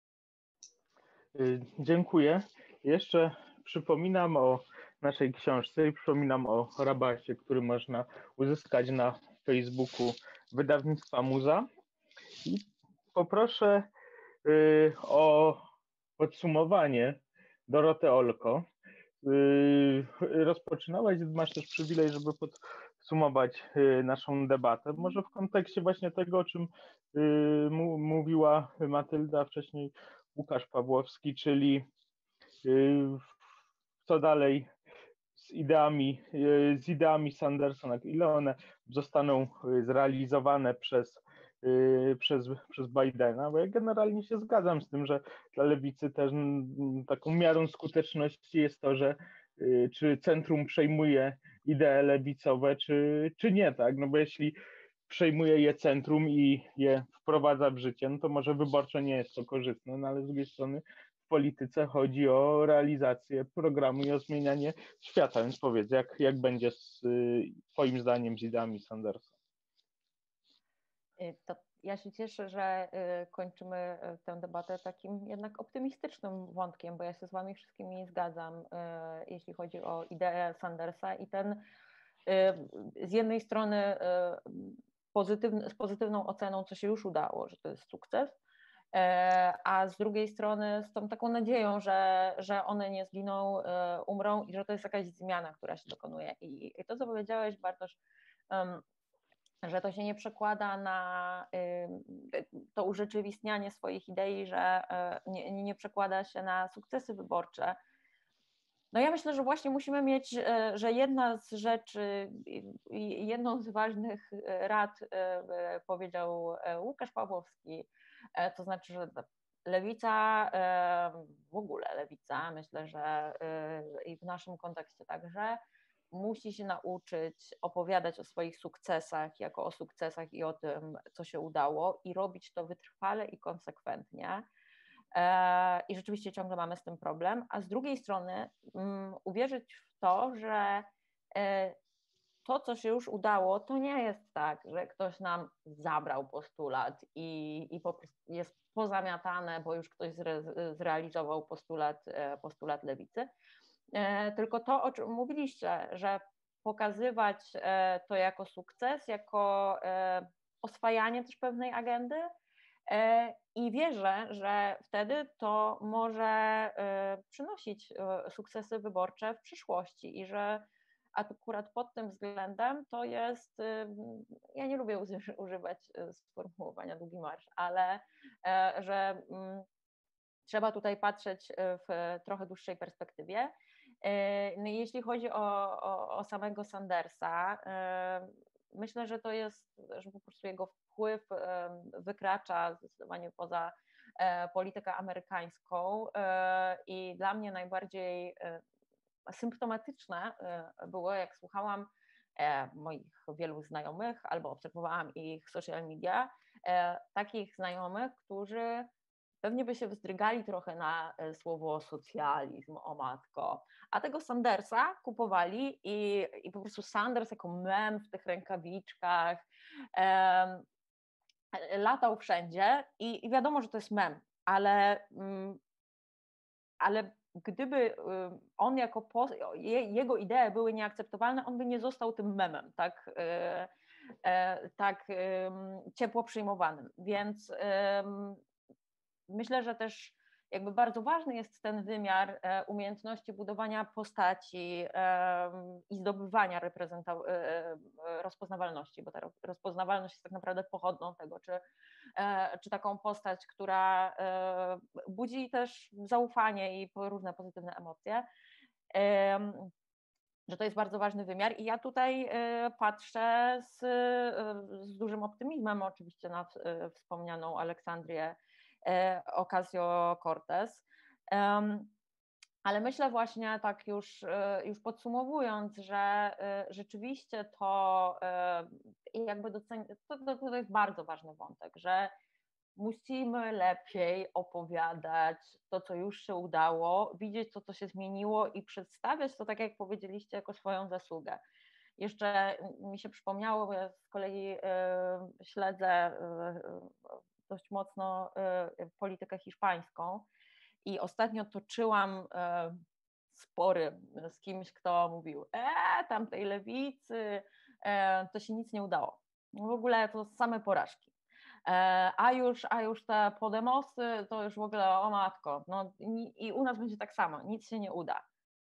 Dziękuję. Jeszcze przypominam o naszej książce i przypominam o rabacie, który można uzyskać na Facebooku wydawnictwa Muza. I poproszę y, o podsumowanie Dorotę Olko. Yy, rozpoczynałaś, masz też przywilej, żeby podsumować yy, naszą debatę. Może w kontekście właśnie tego, o czym yy, mu, mówiła Matylda, wcześniej Łukasz Pawłowski, czyli yy, co dalej z ideami, yy, z ideami Sandersona, ile one zostaną zrealizowane przez Przez, przez Bidena, bo ja generalnie się zgadzam z tym, że dla lewicy też taką miarą skuteczności jest to, że czy centrum przejmuje idee lewicowe, czy, czy nie, tak? No bo jeśli przejmuje je centrum i je wprowadza w życie, no to może wyborczo nie jest to korzystne, no ale z drugiej strony w polityce chodzi o realizację programu i o zmienianie świata, więc powiedz, jak, jak będzie z twoim zdaniem z ideami Sandersa? To ja się cieszę, że kończymy tę debatę takim jednak optymistycznym wątkiem, bo ja się z wami wszystkimi zgadzam, jeśli chodzi o ideę Sandersa i ten z jednej strony pozytywny, z pozytywną oceną, co się już udało, że to jest sukces, a z drugiej strony z tą taką nadzieją, że, że one nie zginą, umrą i że to jest jakaś zmiana, która się dokonuje. I, i to, co powiedziałeś, Bartosz, um, że to się nie przekłada na to urzeczywistnianie swoich idei, że nie, nie przekłada się na sukcesy wyborcze. No ja myślę, że właśnie musimy mieć, że jedna z rzeczy, jedną z ważnych rad powiedział Łukasz Pawłowski, to znaczy, że lewica, w ogóle lewica, myślę, że i w naszym kontekście także, musi się nauczyć opowiadać o swoich sukcesach jako o sukcesach i o tym, co się udało i robić to wytrwale i konsekwentnie. I rzeczywiście ciągle mamy z tym problem, a z drugiej strony um, uwierzyć w to, że e, to, co się już udało, to nie jest tak, że ktoś nam zabrał postulat i, i po prostu jest pozamiatane, bo już ktoś zre, zrealizował postulat, postulat lewicy. Tylko to, o czym mówiliście, że pokazywać to jako sukces, jako oswajanie też pewnej agendy i wierzę, że wtedy to może przynosić sukcesy wyborcze w przyszłości i że akurat pod tym względem to jest, ja nie lubię używać sformułowania długi marsz, ale że trzeba tutaj patrzeć w trochę dłuższej perspektywie. No jeśli chodzi o, o, o samego Sandersa, myślę, że to jest, że po prostu jego wpływ wykracza zdecydowanie poza politykę amerykańską i dla mnie najbardziej symptomatyczne było, jak słuchałam moich wielu znajomych albo obserwowałam ich social media, takich znajomych, którzy pewnie by się wzdrygali trochę na słowo socjalizm, o matko, a tego Sandersa kupowali i, i po prostu Sanders jako mem w tych rękawiczkach um, latał wszędzie i, i wiadomo, że to jest mem, ale, um, ale gdyby um, on jako, po, je, jego idee były nieakceptowalne, on by nie został tym memem, tak, e, e, tak um, ciepło przyjmowanym, więc um, myślę, że też jakby bardzo ważny jest ten wymiar umiejętności budowania postaci i zdobywania rozpoznawalności, bo ta rozpoznawalność jest tak naprawdę pochodną tego, czy, czy taką postać, która budzi też zaufanie i różne pozytywne emocje, że to jest bardzo ważny wymiar i ja tutaj patrzę z, z dużym optymizmem oczywiście na wspomnianą Aleksandrię Ocasio-Cortez, ale myślę właśnie tak już, już podsumowując, że rzeczywiście to jakby doceni- to, to, to jest bardzo ważny wątek, że musimy lepiej opowiadać to, co już się udało, widzieć to, co się zmieniło i przedstawiać to, tak jak powiedzieliście, jako swoją zasługę. Jeszcze mi się przypomniało, bo ja z kolei śledzę dość mocno politykę hiszpańską i ostatnio toczyłam spory z kimś, kto mówił, e, tamtej lewicy, e, to się nic nie udało. W ogóle to same porażki. E, a już, a już te Podemosy, to już w ogóle o matko, no i, i u nas będzie tak samo, nic się nie uda.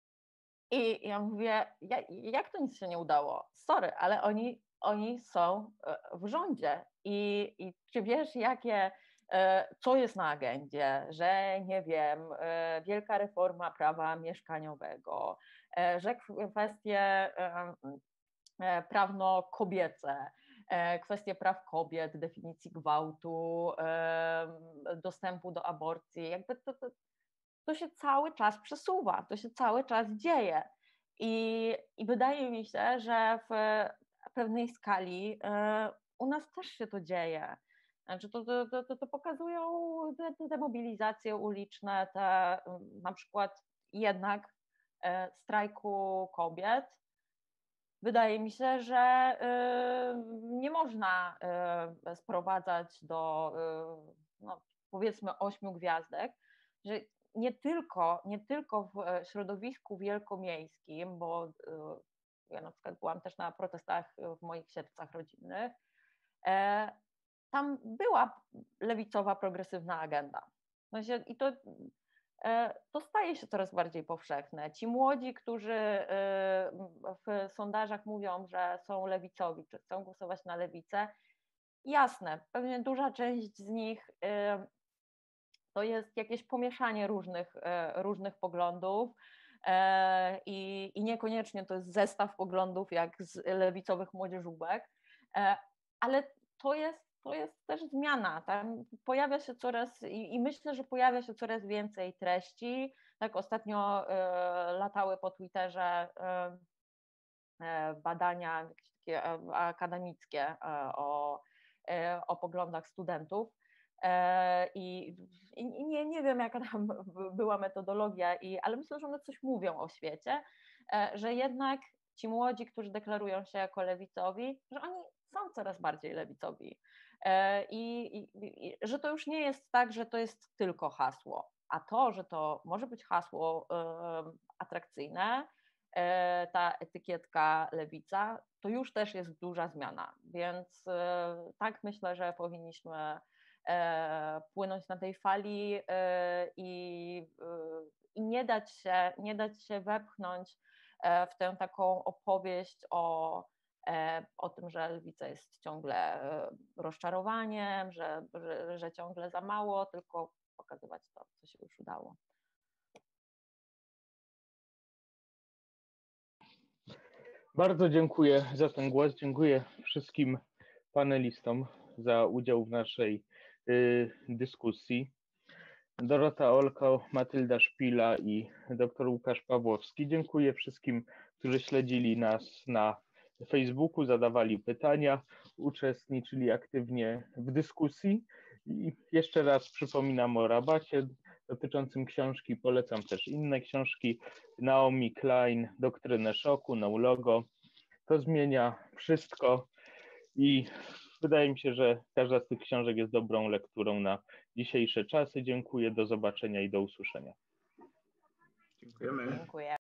I ja mówię, jak, jak to nic się nie udało? Sorry, ale oni, oni są w rządzie i, i czy wiesz, jakie, co jest na agendzie, że nie wiem, wielka reforma prawa mieszkaniowego, że kwestie prawno-kobiece, kwestie praw kobiet, definicji gwałtu, dostępu do aborcji, jakby to, to to się cały czas przesuwa, to się cały czas dzieje. I, i wydaje mi się, że w pewnej skali y, u nas też się to dzieje. Znaczy to, to, to, to pokazują te, te mobilizacje uliczne, te na przykład jednak y, strajku kobiet. Wydaje mi się, że y, nie można y, sprowadzać do y, no, powiedzmy ośmiu gwiazdek, że nie tylko, nie tylko w środowisku wielkomiejskim, bo ja na przykład byłam też na protestach w moich Sierpcach rodzinnych, tam była lewicowa, progresywna agenda. I to, to staje się coraz bardziej powszechne. Ci młodzi, którzy w sondażach mówią, że są lewicowi, czy chcą głosować na lewicę, jasne, pewnie duża część z nich to jest jakieś pomieszanie różnych, różnych poglądów i, i niekoniecznie to jest zestaw poglądów jak z lewicowych młodzieżówek, ale to jest, to jest też zmiana. Tam pojawia się coraz i, i myślę, że pojawia się coraz więcej treści. Tak ostatnio latały po Twitterze badania jakieś takie akademickie o, o poglądach studentów. I, i nie, nie wiem, jaka tam była metodologia, i, ale myślę, że one coś mówią o świecie, że jednak ci młodzi, którzy deklarują się jako lewicowi, że oni są coraz bardziej lewicowi i, i, i że to już nie jest tak, że to jest tylko hasło, a to, że to może być hasło atrakcyjne, ta etykietka lewica, to już też jest duża zmiana, więc tak myślę, że powinniśmy płynąć na tej fali i, i nie dać się, nie dać się wepchnąć w tę taką opowieść o, o tym, że lewica jest ciągle rozczarowaniem, że, że, że ciągle za mało, tylko pokazywać to, co się już udało. Bardzo dziękuję za ten głos. Dziękuję wszystkim panelistom za udział w naszej y, dyskusji. Dorota Olko, Matylda Szpila i dr Łukasz Pawłowski. Dziękuję wszystkim, którzy śledzili nas na Facebooku, zadawali pytania, uczestniczyli aktywnie w dyskusji. I jeszcze raz przypominam o rabacie dotyczącym książki. Polecam też inne książki. Naomi Klein, Doktrynę szoku, No Logo. To zmienia wszystko i wydaje mi się, że każda z tych książek jest dobrą lekturą na dzisiejsze czasy. Dziękuję, do zobaczenia i do usłyszenia. Dziękujemy. Dziękuję.